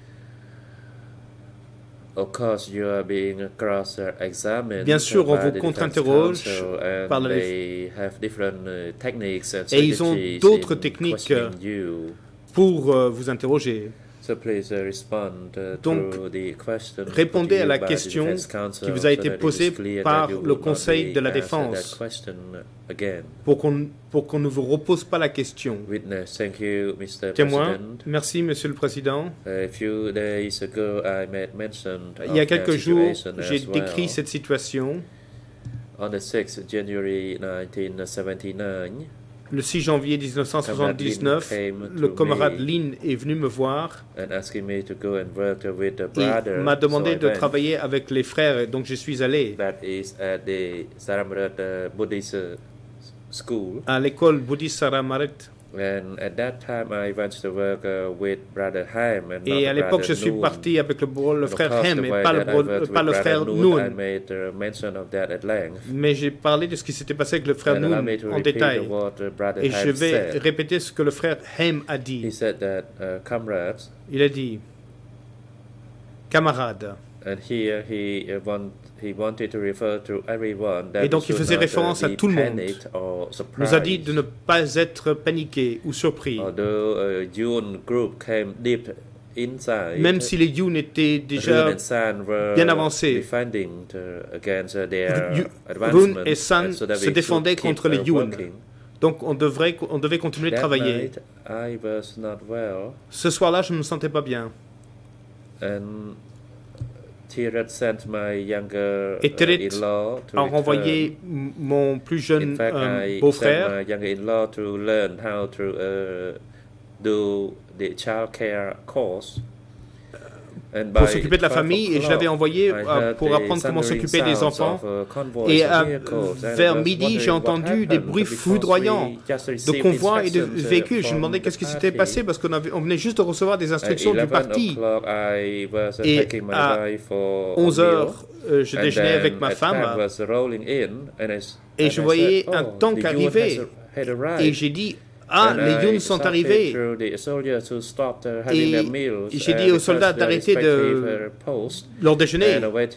Of course, you are being cross-examined. Bien sûr, on by vous the contre-interroge defense par counsel, and la they have different uh, techniques and et ils ont strategies d'autres in techniques questioning you. pour euh, vous interroger. Donc, répondez à la question qui vous a été posée par le Conseil de la Défense pour qu'on pour qu'on ne vous repose pas la question. Témoin, merci Monsieur le Président. Il y a quelques jours, j'ai décrit cette situation. Le six janvier mille neuf cent soixante-dix-neuf, le camarade Lin est venu me voir et m'a demandé de travailler avec les frères, et donc je suis allé à l'école bouddhiste Saramaret. Et à l'époque, je suis parti avec le, le frère Hem et pas le, pas le frère Noon. Mais j'ai parlé de ce qui s'était passé avec le frère Noon en détail. Et je vais répéter ce que le frère Hem a dit. Il a dit, camarades. Et donc il faisait référence à tout le monde. Il nous a dit de ne pas être paniqué ou surpris. Même si les Yun étaient déjà bien avancés, Run et San se défendaient contre les Yun. Donc on, devrait, on devait continuer de travailler. Ce soir-là, je ne me sentais pas bien. Et Teret a renvoyé mon plus jeune euh, beau-frère pour s'occuper de la famille, et je l'avais envoyé euh, pour apprendre comment s'occuper des enfants. Et euh, vers midi, j'ai entendu des bruits foudroyants de convois et de véhicules. Je me demandais qu'est-ce qui s'était passé parce qu'on on venait juste de recevoir des instructions du parti. Et à onze heures, euh, je déjeunais avec ma femme et je voyais un tank arriver. Et j'ai dit, ah, les Yuns sont arrivés. Et j'ai dit aux soldats d'arrêter de leur déjeuner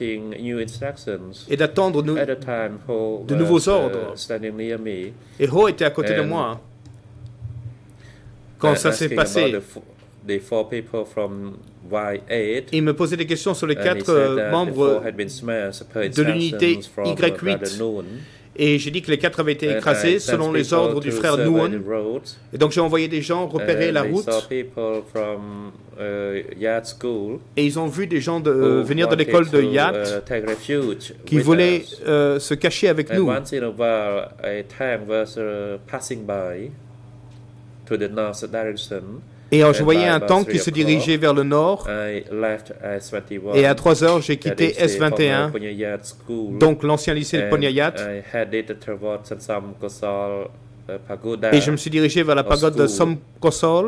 et d'attendre nous, de nouveaux ordres. Et Ho était à côté de moi quand ça s'est passé. Il me posait des questions sur les quatre membres de l'unité Y huit. Et j'ai dit que les quatre avaient été écrasés selon les ordres du frère Nuon. Et donc j'ai envoyé des gens repérer la route. Et ils ont vu des gens de, euh, venir de l'école de Yat qui voulaient euh, se cacher avec nous. Et je voyais un tank qui se dirigeait vers le nord. Et à trois heures, j'ai quitté S vingt et un, donc l'ancien lycée de Ponyayat. Et je me suis dirigé vers la pagode de Som Kosol.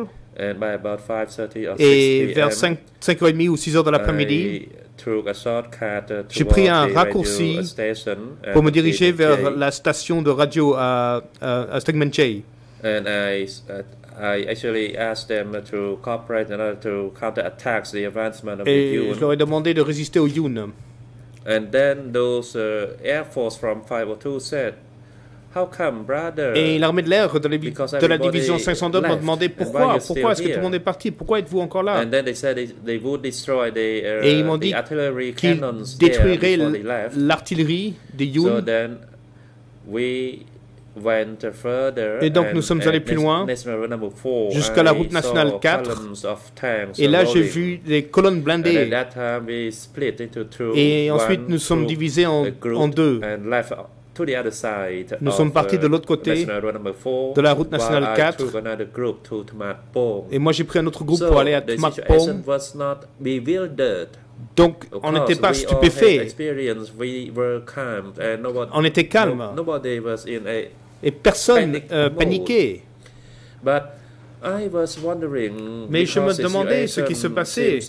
Et vers cinq heures trente ou six heures de l'après-midi, j'ai pris un raccourci pour me diriger vers la station de radio à, à, à Stegmanche. I actually asked them to cooperate in order to counterattack the advancement of the Yun. Et je leur ai demandé de résister aux Yun. And then those uh, Air Force from five oh two said, "How come, brother?" Et l'armée de l'air de, de la division cinq cent deux m'a demandé pourquoi, pourquoi est-ce que tout le monde est parti, pourquoi êtes-vous encore là? And then they said they, they would destroy the, uh, Et ils m'ont dit qu'ils détruiraient l'artillerie des Yun. So then we Et donc nous sommes allés plus loin jusqu'à la route nationale quatre. Et là j'ai vu des colonnes blindées. Et ensuite nous sommes divisés en, en deux. Nous sommes partis de l'autre côté de la route nationale quatre. Et moi j'ai pris un autre groupe pour aller à Tmakpong. Donc, on n'était pas stupéfait. On était calme. Et personne euh, paniquait. Mais je me demandais ce qui se passait.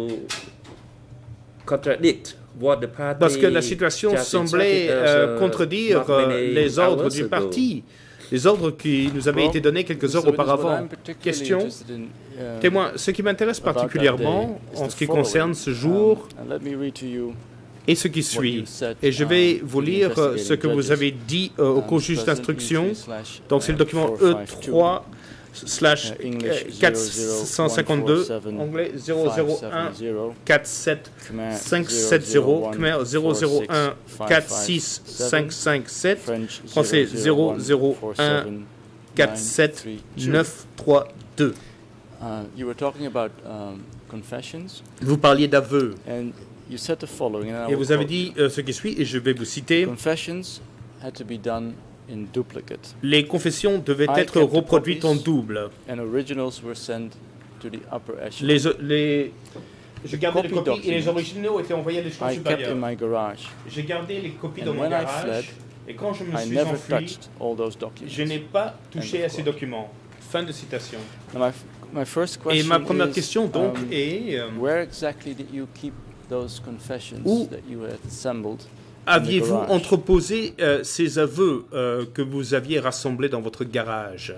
Parce que la situation semblait euh, contredire euh, les ordres du parti. Les ordres qui nous avaient été donnés quelques heures auparavant. Question. Témoin, ce qui m'intéresse particulièrement en ce qui concerne ce jour et ce qui suit, et je vais vous lire ce que vous avez dit euh, au co-juge d'instruction. Donc c'est le document E trois slash quatre cent cinquante-deux, anglais zéro zéro un quatre sept cinq sept zéro, Khmer zéro zéro un quatre six cinq cinq sept, français zéro zéro un quatre sept neuf trois deux. Uh, you were talking about um, confessions. Vous parliez d'aveux. And you said the following, and I et vous avez dit euh, ce qui suit, et je vais vous citer. Confessions had to be done in duplicate. Les confessions devaient I être reproduites en double. And originals were sent to the upper echelon. Les, les, je gardais les copies et les originaux étaient envoyés à l'échelon supérieur. J'ai gardé les copies and dans mon garage. Fled, et quand je me I suis enfui, je n'ai pas touché à ces documents. Fin de citation. My, my first question et ma première is, question donc um, est euh, where exactly did you keep those confessions où that you had assembled? Aviez-vous entreposé euh, ces aveux euh, que vous aviez rassemblés dans votre garage?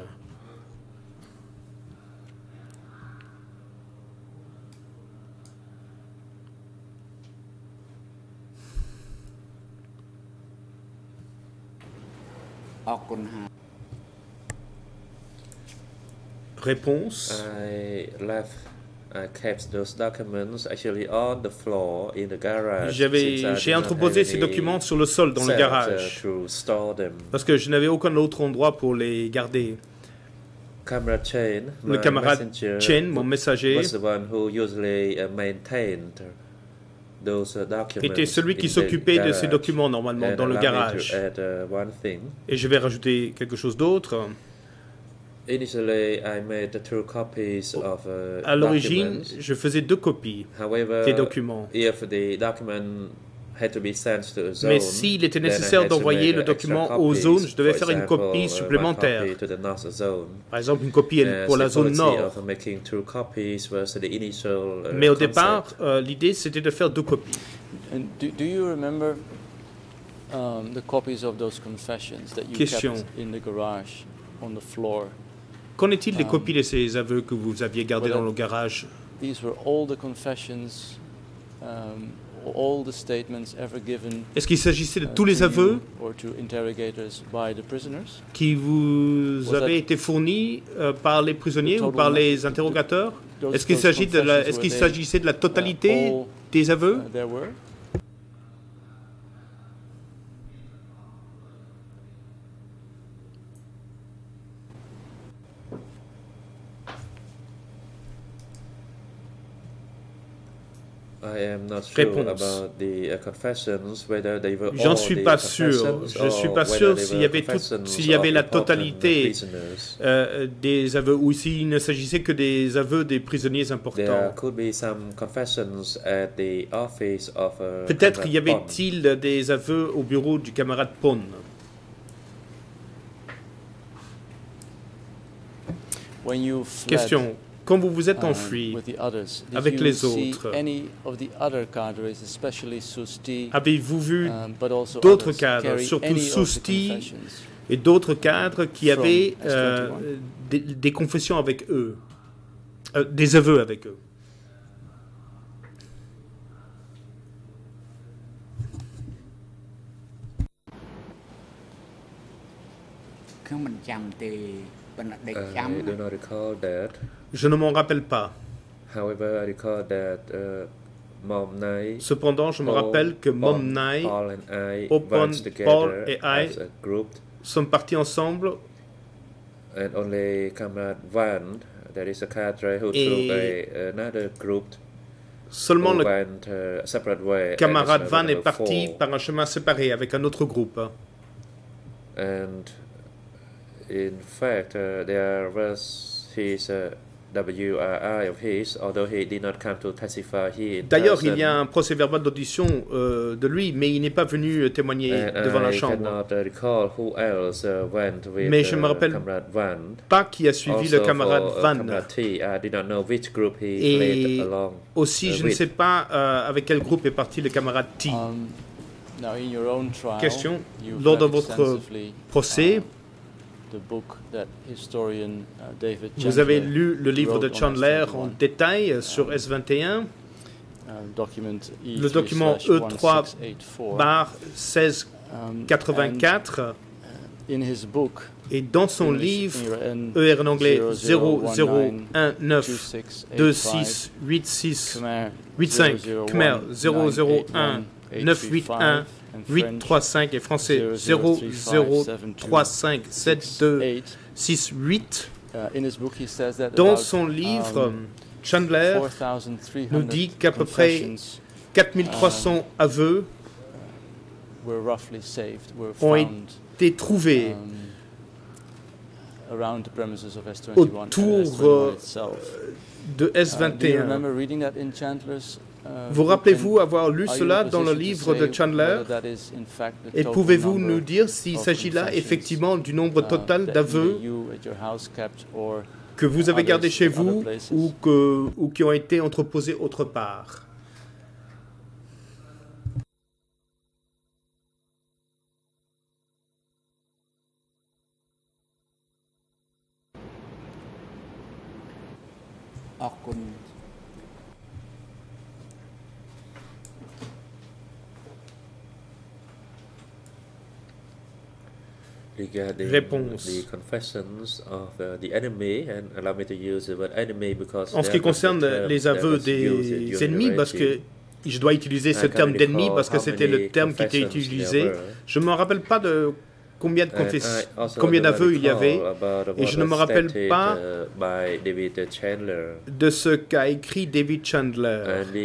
Réponse. I left, I kept those documents actually on the floor in the garage. J'ai entreposé ces documents sur le sol dans le garage parce que je n'avais aucun autre endroit pour les garder. Chen, le camarade Chen, mon messager, was the one who usually maintained those documents était celui qui s'occupait de ces documents normalement and dans le garage. Add, uh, one thing. Et je vais rajouter quelque chose d'autre. Initially, I made two copies of, uh, à l'origine, je faisais deux copies However, des documents. If the document had to be sent to a zone, mais s'il était nécessaire d'envoyer le document aux zones, je devais faire une copie supplémentaire. Par exemple, une copie pour la zone nord. Mais au départ, euh, l'idée c'était de faire deux copies. And do, do you remember um, the copies of those confessions that you Question. kept in the garage on the floor? Qu'en est-il des um, copies de ces aveux que vous aviez gardés dans le garage? These were all the confessions, um, all the statements ever given. Est-ce qu'il s'agissait de tous les aveux or to interrogators by the prisoners? Qui vous avaient été fournis euh, par les prisonniers ou par les interrogateurs? Est-ce qu'il s'agit de la, est-ce qu'il s'agissait de la totalité uh, all, des aveux? Uh, there were. J'en suis pas sûr. Je suis pas sûr s'il y avait tout, s'il y avait la totalité euh, des aveux ou s'il ne s'agissait que des aveux des prisonniers importants. Peut-être y avait-il des aveux au bureau du camarade Pon. Question. Quand vous vous êtes enfui avec les autres, avez-vous vu d'autres cadres, surtout Sousti et d'autres cadres qui avaient euh, des, des confessions avec eux, euh, des aveux avec eux? I do not recall that. Je ne m'en rappelle pas. However, I recall that, uh, Mom Nai, cependant, je me rappelle que Mom Nai, Popon, Paul et I sommes partis ensemble. And only Comrade Van, there is a cadre who took a, another group. Seulement le went, uh, separate way, camarade Van est parti par un chemin séparé avec un autre groupe. And in fact, uh, there was his uh, W R I of his, although he did not come to testify here. D'ailleurs, il y a un procès-verbal d'audition euh, de lui, mais il n'est pas venu témoigner and devant I la chambre. Cannot recall who else uh, went with, mais je ne me uh, rappelle Van. pas qui a suivi also le camarade for, uh, Van. T, I did not know which group he Et along, aussi, uh, je with. ne sais pas euh, avec quel groupe est parti le camarade T. Um, now in your own trial, question. Lors de votre procès, uh, the book that historian, uh, David vous avez lu le livre de Chandler en détail sur S vingt et un, uh, document E le document E trois barre seize quatre-vingt-quatre, Et dans son livre, E R en anglais zéro zéro un neuf deux six huit six huit cinq, Khmer zéro zéro un neuf huit un huit trois cinq et français zéro zéro trois cinq sept deux six huit, dans son livre, Chandler nous dit qu'à peu près quatre mille trois cents aveux ont été trouvés autour euh, de S vingt et un. Vous rappelez-vous avoir lu cela dans le livre de Chandler? Et pouvez-vous nous dire s'il s'agit là effectivement du nombre total d'aveux que vous avez gardés chez vous ou, que, ou qui ont été entreposés autre part? Réponse. En ce qui concerne les aveux des ennemis, parce que je dois utiliser ce terme d'ennemi parce que c'était le terme qui était utilisé, je ne me rappelle pas de combien de confess... combien d'aveux il y avait, et je ne me rappelle pas de ce qu'a écrit David Chandler.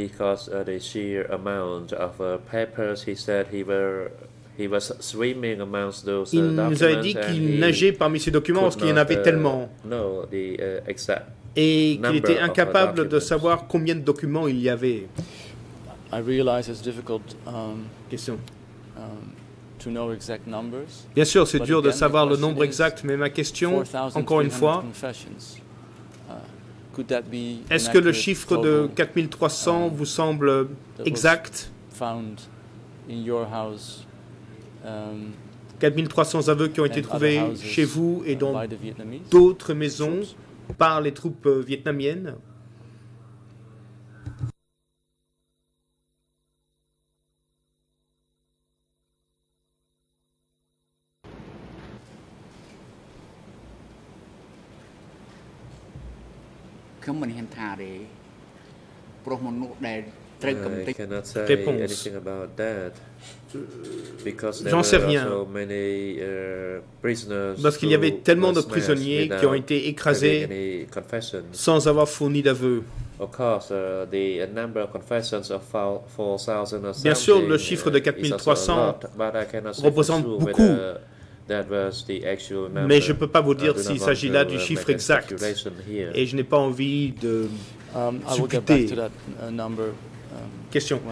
Il nous a dit qu'il nageait parmi ces documents parce qu'il y en avait tellement, et qu'il était incapable de savoir combien de documents il y avait. Question. Bien sûr, c'est dur de savoir le nombre exact, mais ma question, encore une fois, est-ce que le chiffre de quatre mille trois cents vous semble exact? quatre mille trois cents aveux qui ont été trouvés chez vous et dans d'autres maisons par les troupes vietnamiennes. Réponse. J'en sais rien. Parce qu'il y avait tellement de prisonniers qui ont été écrasés sans avoir fourni d'aveux. Bien sûr, le chiffre de quatre mille trois cents représente beaucoup. Mais je ne peux pas vous dire s'il s'agit là du chiffre exact. Et je n'ai pas envie de supputer. Question.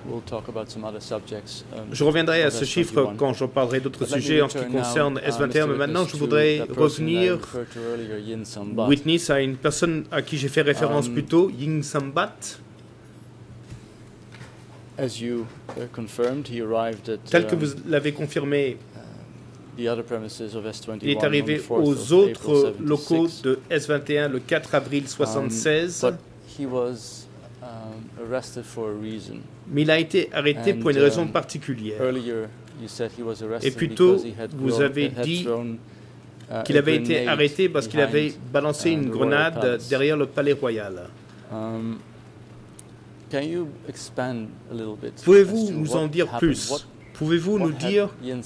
Je reviendrai à ce chiffre quand j'en parlerai d'autres sujets en ce qui concerne S vingt et un, mais maintenant je voudrais revenir, witness, à une personne à qui j'ai fait référence plus tôt, Ying Sambat. Tel que vous l'avez confirmé, il est arrivé aux autres locaux de S vingt et un le quatre avril soixante-seize. Mais il a été arrêté pour une raison particulière. Et plus tôt, vous avez dit qu'il avait été arrêté parce qu'il avait balancé une grenade derrière le palais royal. Pouvez-vous nous en dire plus? Pouvez-vous nous dire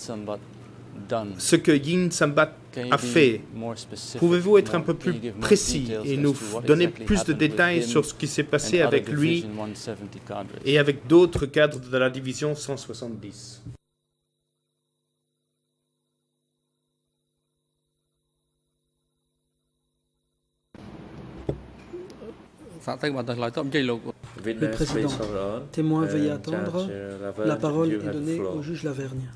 ce que Yin Sambat a fait? Pouvez-vous être un peu plus précis et nous donner plus de détails sur ce qui s'est passé avec lui et avec d'autres cadres de la division cent soixante-dix? Le président, témoin, veuillez attendre. La parole est donnée au juge Lavergne.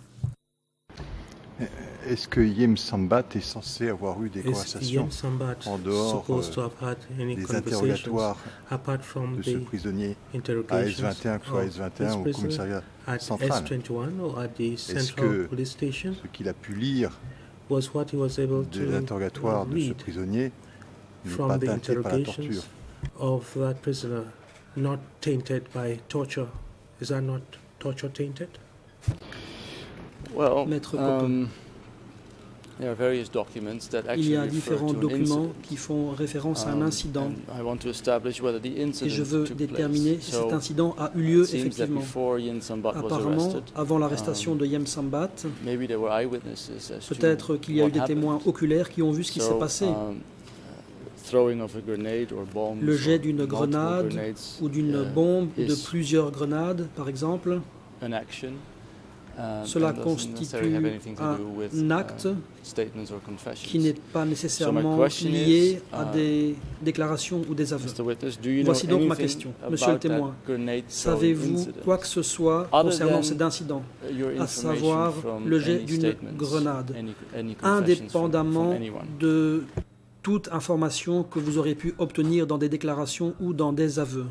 Est-ce que Yim Sambat est censé avoir eu des conversations en dehors euh, des interrogatoires de ce prisonnier à S vingt et un, que ce soit S vingt et un ou au commissariat central? Est-ce que ce qu'il a pu lire de l'interrogatoire de ce prisonnier n'est pas teinté par la torture? Of that prisoner not tainted by torture? Is that not torture tainted? Well, Maître um, Il y a différents documents qui font référence à un incident et je veux déterminer si cet incident a eu lieu effectivement. Apparemment, avant l'arrestation de Yem Sambat, peut-être qu'il y a eu des témoins oculaires qui ont vu ce qui s'est passé. Le jet d'une grenade ou d'une bombe ou de plusieurs grenades, par exemple, cela constitue un acte qui n'est pas nécessairement lié à des déclarations ou des aveux. Voici donc ma question. Monsieur le témoin, savez-vous quoi que ce soit concernant cet incident, à savoir le jet d'une grenade, indépendamment de toute information que vous auriez pu obtenir dans des déclarations ou dans des aveux?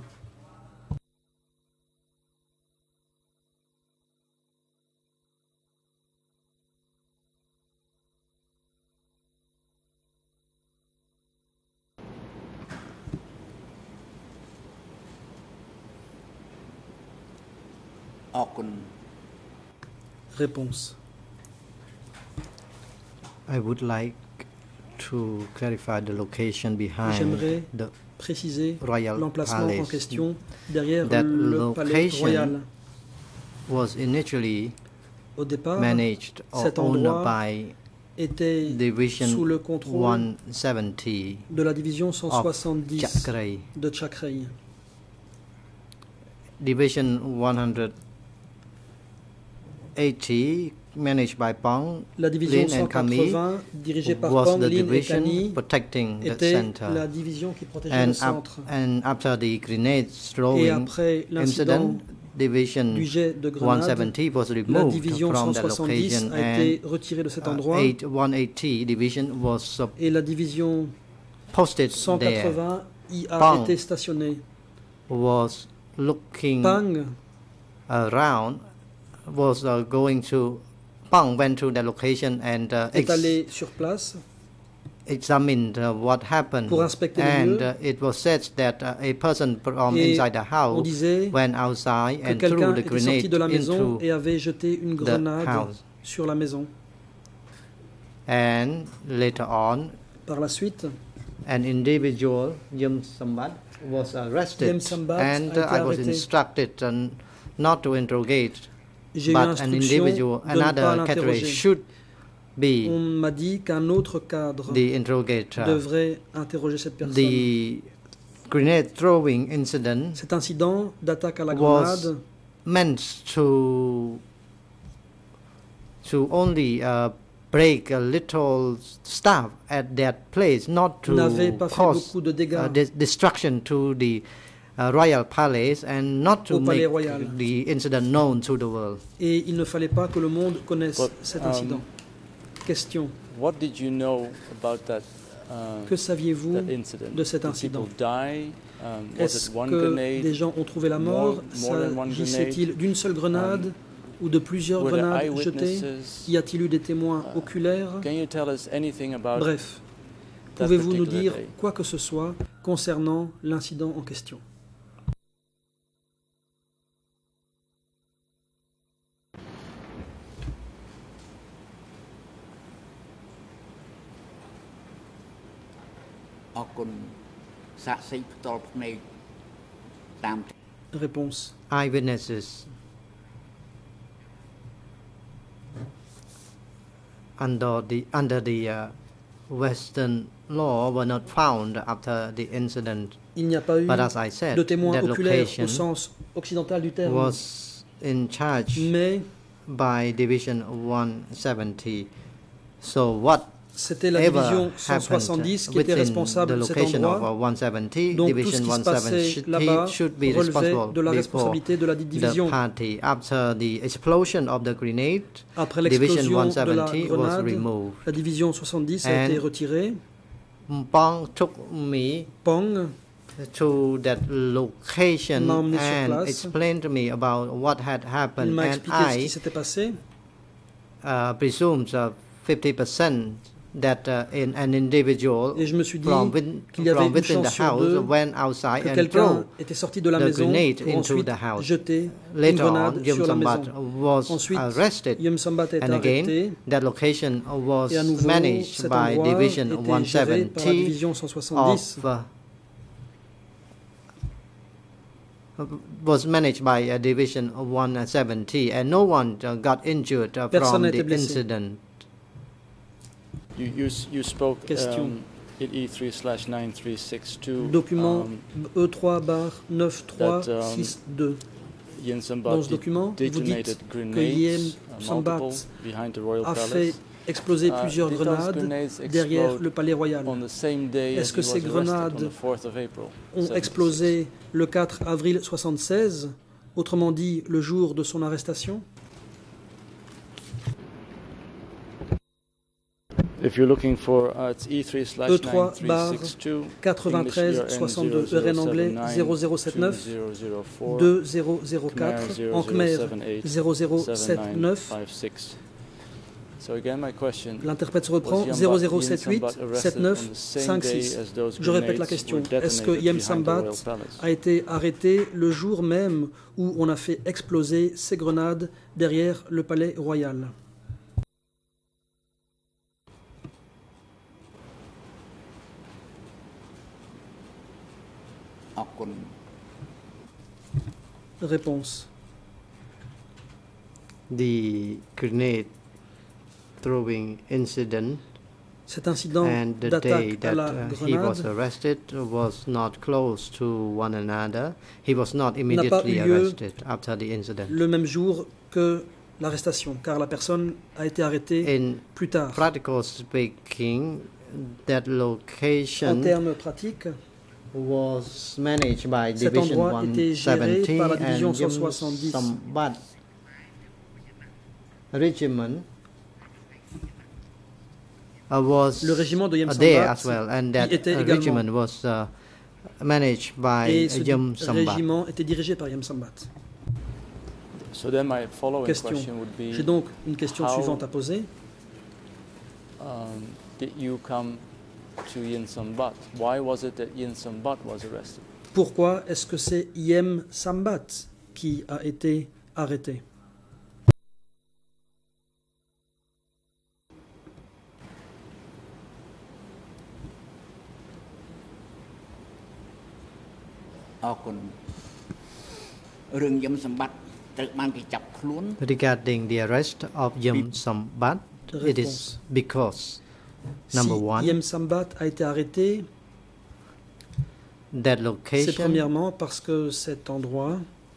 Réponse. I would like to clarify the location behind J'aimerais the préciser Royal l'emplacement Palace. en question derrière That le palais location royal. was initially Au départ, managed or cet owned endroit by était Division sous le contrôle one seventy de la division cent soixante-dix Chakrai. de Chakrai. Division one eighty, managed by Pang, La division Lin and Kami, cent quatre-vingts, dirigée par was Pang, the Lin et division Kani, protecting the était center. la division qui protégeait And, le up, centre. and after the grenade Et throwing après l'incident incident, Division du jet de one grenade, seventy was la removed division from cent the soixante-dix location, a été and retirée de cet uh, endroit eight- one eighty division was uh, et la division posted cent there. quatre-vingts y a Pang été stationnée. Was looking Pang around, was uh, going to, Pang went to the location and uh, est ex- allé sur place examined uh, what happened, pour inspecter le and lieu. uh, it was said that uh, a person from Et inside the on house disait went outside que and threw quelqu'un the était sorti grenade de la maison into et avait jeté une the grenade house. sur la maison. And later on, Par la suite, an individual, Yum Sambat, was arrested, Yem Sambat and a uh, été I was arrêté. instructed uh, not to interrogate, j'ai eu but an instruction individual, de ne pas another category l'interroger. should be On m'a dit qu'un autre cadre the interrogator. devrait interroger cette personne. The grenade throwing incident Cet incident d'attaque à la was grenade meant to to only uh, break a little stuff at that place, not to n'avait pas fait cause beaucoup de dégâts uh, dis- destruction to the uh, royal palace and not to au palais make royal. the incident known to the world. Et il ne fallait pas que le monde connaisse But, cet um, incident. Question. What did you know about that, uh, Que saviez-vous that incident? de cet Did incident? people die? Um, was Est-ce it one que grenade? des gens ont trouvé la mort? more- more than one S'agissait-il d'une seule grenade Um, ou de plusieurs Were there grenades jetées? eyewitnesses? Y a-t-il eu des témoins Uh, oculaires? Can you tell us anything about Bref, that pouvez-vous nous particular dire day? quoi que ce soit concernant l'incident en question? Réponse. Eyewitnesses under the under the uh, Western law were not found after the incident. Il n'y a pas eu But as I said, de témoins that oculaires location au sens occidental du terme, was in charge mais by Division one seventy. So what c'était la ever division cent happened soixante-dix qui était within responsable the de cet location of endroit. uh, one seventy, Donc tout ce Division qui se one passait là-bas seventy should be relevait responsible de la before responsabilité de la dite division. the party. After the explosion of the grenade, Après Division l'explosion one de la seventy was grenade, removed. la division soixante-dix a And été retirée. Pong took me Pang to that location m'a emmené sur and place. explained to me about what had Il happened, m'a and expliqué ce qui I s'était passé. uh, presumed uh, fifty percent that uh, in an individual Et je me suis dit from, within, qu'il y avait from une within chance the sur house deux went outside que and quelqu'un threw était sorti de la the maison grenade pour into ensuite the house. jeter une Later grenade on, Yum sur la Sambat maison. was Ensuite, arrested, Yum Sambat est and arrêté. again, that location was Et à nouveau, managed cet by endroit Division était one géré par la seventy division cent soixante-dix. of uh, was managed by uh, Division one seventy, and no one uh, got injured uh, from the incident. You, you, you spoke Question. Um, in E three slash nine three six two. Document um, E trois barre neuf trois six deux. Dans ce document, vous dites que Yem Sambat a fait exploser plusieurs grenades derrière le palais royal. Est-ce que ces grenades ont explosé le quatre avril soixante-seize, autrement dit le jour de son arrestation? If you're looking for uh, it's E three slash E trois barre quatre-vingt-treize soixante-deux, E R N anglais zéro zéro sept neuf deux zéro zéro quatre, en Khmer zéro zéro sept neuf. L'interprète se reprend zéro zéro sept huit sept neuf cinq six. Je répète la question. Est-ce que Yem Sambat a été arrêté le jour même où on a fait exploser ces grenades derrière le palais royal? Réponse. The grenade throwing incident Cet incident and the day d'attaque à that la uh, he was grenade arrested was not close to one another. He was not n'a pas eu immediately lieu arrested after the incident. le même jour que l'arrestation, car la personne a été arrêtée In plus tard. practical speaking, that En location termes pratiques, was managed by cet Division endroit était géré one seventy par la division and cent Yum soixante-dix. Sambat regiment uh, was Le régiment de Yem uh, there Sambat as well, and y that était uh, également. regiment was uh, managed by Et ce Yum Sambat. régiment était dirigé par Yem Sambat. So then my following Question. question would be, J'ai donc une question how, suivante à poser. um, did you come to Yin Sambat? Why was it that Yin Sambat was arrested? Pourquoi est-ce que c'est Yem Sambat qui a été arrêté? Regarding the arrest of Yum Sambat, it is because number Si one, Yem Sambat a été arrêté, that c'est location premièrement parce que cet endroit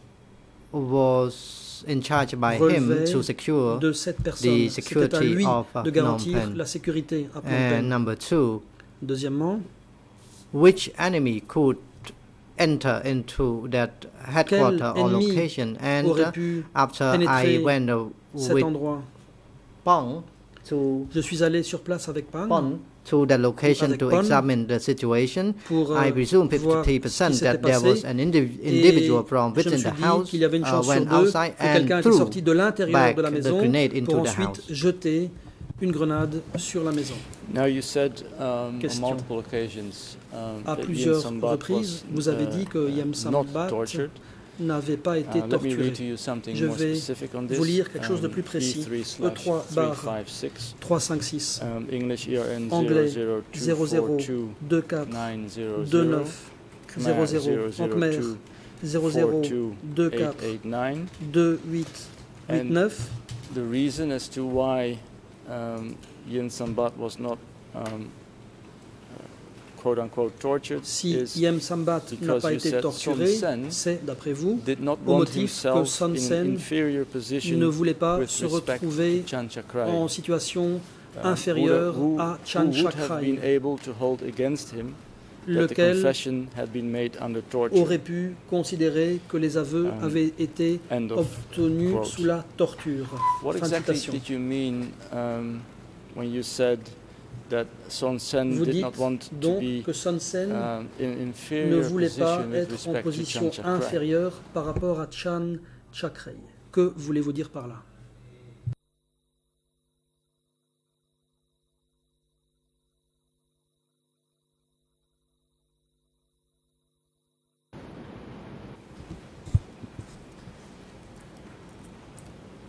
was in charge by him relevait to secure de cette the personne. C'était à security lui of uh, de Phnom garantir Penh. la sécurité à Phnom And Penh. number two, Deuxièmement, which enemy could enter into that headquarter or ennemi location? And aurait uh, pu after I pénétrer went uh, cet with endroit? Pong to Je suis allé sur place avec Pang Pong to the location Avec to Pon examine the situation. pour euh, I presume voir fifty ce qui percent s'était that there passé. was an indiv- Et individual from je me within suis the dit house qu'il y avait une uh, chance sur went deux outside que and quelqu'un était threw sorti de l'intérieur back de la the maison grenade into pour the ensuite house. jeter une grenade sur la maison. Now you said um, on Question. multiple occasions um, À that Yin plusieurs Sambat reprises, was vous avez uh, dit que Yem not Sambat tortured. n'avait pas été Uh, let me read to torturé. you something Je more vais specific on this. vous lire quelque chose de Um, plus précis. E three E slash trois three barre five six. trois cent cinquante-six. Um, English E R N Anglais zéro zéro zéro zéro deux four deux two quatre nine zéro deux zéro. neuf zéro zéro. En Khmer zéro zéro deux quatre deux huit huit neuf. The reason as to why um, Yin Sambat was not um, quote unquote tortured Si is Yem Sambat n'a because pas you été said torturé, Son Sen c'est, d'après vous, did not au want motif que himself Son in an Sen inferior position ne voulait pas with se respect retrouver to Chan Chakrai, en situation um, inférieure who, à who Chan would have been Chakrai, able to hold against him that the lequel confession had been made under torture. aurait pu considérer que les aveux Um, avaient été End of obtenus quote. sous la torture. What Fin de exactly citation. did you mean um, when you said that Son Sen Vous did dites not want to donc be que Son Sen um, in ne inferior voulait pas position with être en respect to position Chan Chakrai? inférieure par rapport à Chan Chakrai. Que voulez-vous dire par là?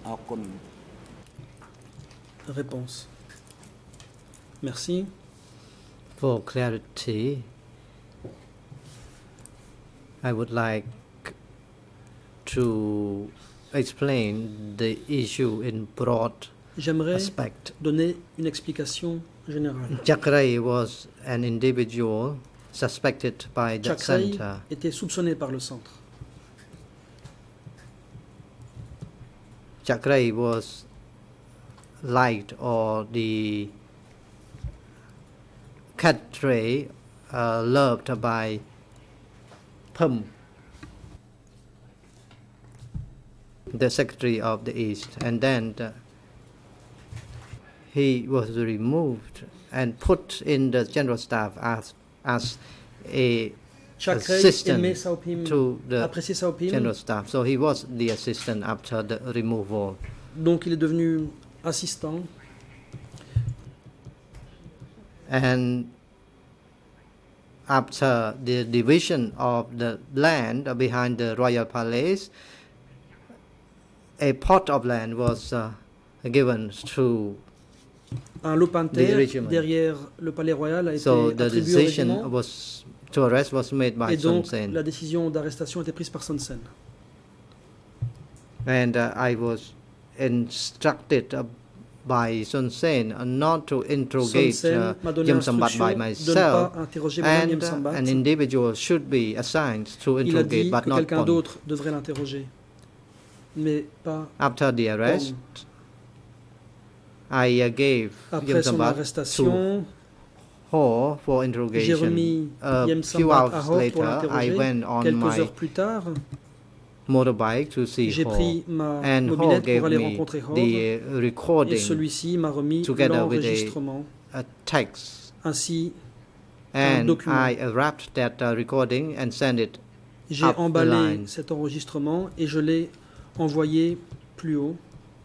Réponse. Merci. For clarity, I would like to explain the issue in broad J'aimerais aspect. donner une explication générale. Chakrai was an individual suspected by the Chakrai center. était soupçonné par le centre. Chakrai was liked, or the cadre uh, loved by Pum, the Secretary of the East, and then the, he was removed and put in the General Staff as as a Chakrai assistant aimait Sao Pim, to the appréciait Sao Pim. General Staff. So he was the assistant after the removal. Donc il est devenu assistant. And after the division of the land behind the royal palace, a plot of land was uh, given to Un lot panthère derrière le palais royal a été so the attribué au decision régiment. was to arrest was made by Et donc Sun Sen. la décision d'arrestation a été prise par Son Sen. And uh, I was instructed uh, by Sun Sen uh, not to interrogate uh, Yem Sambat by myself, and uh, an individual should be assigned to Il a interrogate, dit but que not quelqu'un Pon. d'autre devrait l'interroger, mais pas After the arrest, I uh, gave après Yem son Sambat arrestation. to Ho for J'ai interrogation. remis A Yem few Sambat à hours Ho pour later, I l'interroger. went on Quelques my heures plus tard, motorbike to see j'ai Ho, pris ma and Ho mobilette gave pour aller me rencontrer Ho, the et recording celui-ci m'a remis together with l'enregistrement a, a text, ainsi un and document. I wrapped that uh, recording and sent it J'ai up the emballé line. cet enregistrement et je l'ai envoyé plus haut.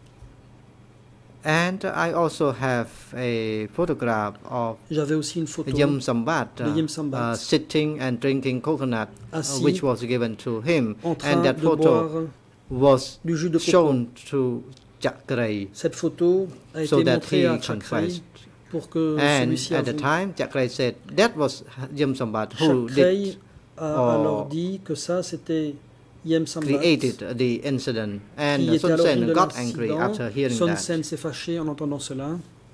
And I also have a photograph of J'avais aussi une photo Yem Sambat, de Yem Sambat uh, sitting and drinking coconut, uh, assis which was given to him, en train and that de photo boire was du jus de coco. shown to Chakrai Cette photo a so été that montrée he à Chakrai confessed. pour que And celui-ci at the avoue. time, Chakrai said that was Yem Sambat who Chakrai did a or alors dit que ça c'était Yem Sambat created the incident, and qui était à Sun l'origine Sen de got angry l'incident. after hearing Son that. Sen s'est fâché en entendant cela.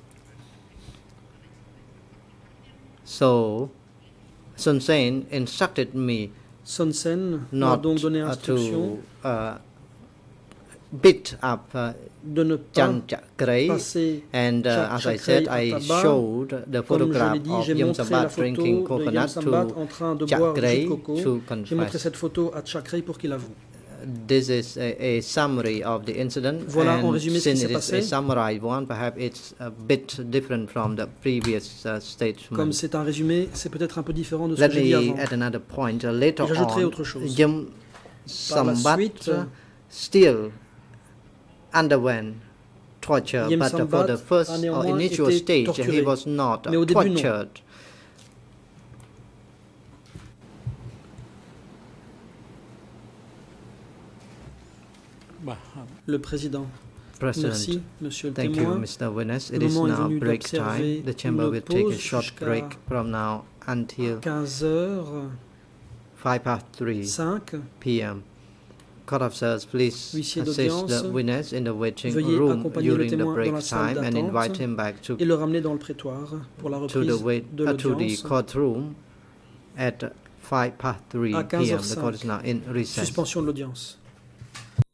So Sun Sen instructed me Son Sen m'a not donc donné uh, instruction to uh, beat up uh, de ne pas Chan Chakrai, passer and uh, as I Chakrai said, à I tabac. showed the Comme je photograph l'ai dit, of j'ai Yem montré la Sambat photo drinking de Yem coconut Sambat to en train de boire du jus Chakrai de coco. to J'ai montré confess. cette photo à Chakrai pour qu'il avoue. This is a, a summary of the incident, Voilà en and résumé ce qui since s'est it is passé. a summarized one, perhaps it's a bit different from the previous uh, Comme statement. c'est un résumé, c'est peut-être un peu différent de ce Let que j'ai dit me avant. add another point. Uh, later J'ajouterai on, autre chose. Yem Par la Sambat suite, uh, still underwent torture, Yem but uh, for Sambat the first a or néanmoins initial été stage, torturé. he was not uh, Mais au début, non. tortured. Le président. President, Merci, monsieur le thank témoin. you, Mister Witness. It Le is moment est now venu break d'observer time. The chamber une will take a pause short jusqu'à break from now until quinze heures five past three cinq. p m Court officers, please Huissier assist d'audience, the witness in the waiting veuillez room accompagner le during the témoin dans break la salle time and d'attente invite him back to, et le ramener dans le prétoire pour la to reprise the wait, de uh, to the l'audience courtroom at five past three à p quinze m heures The court is cinq. now in recess. Suspension de l'audience.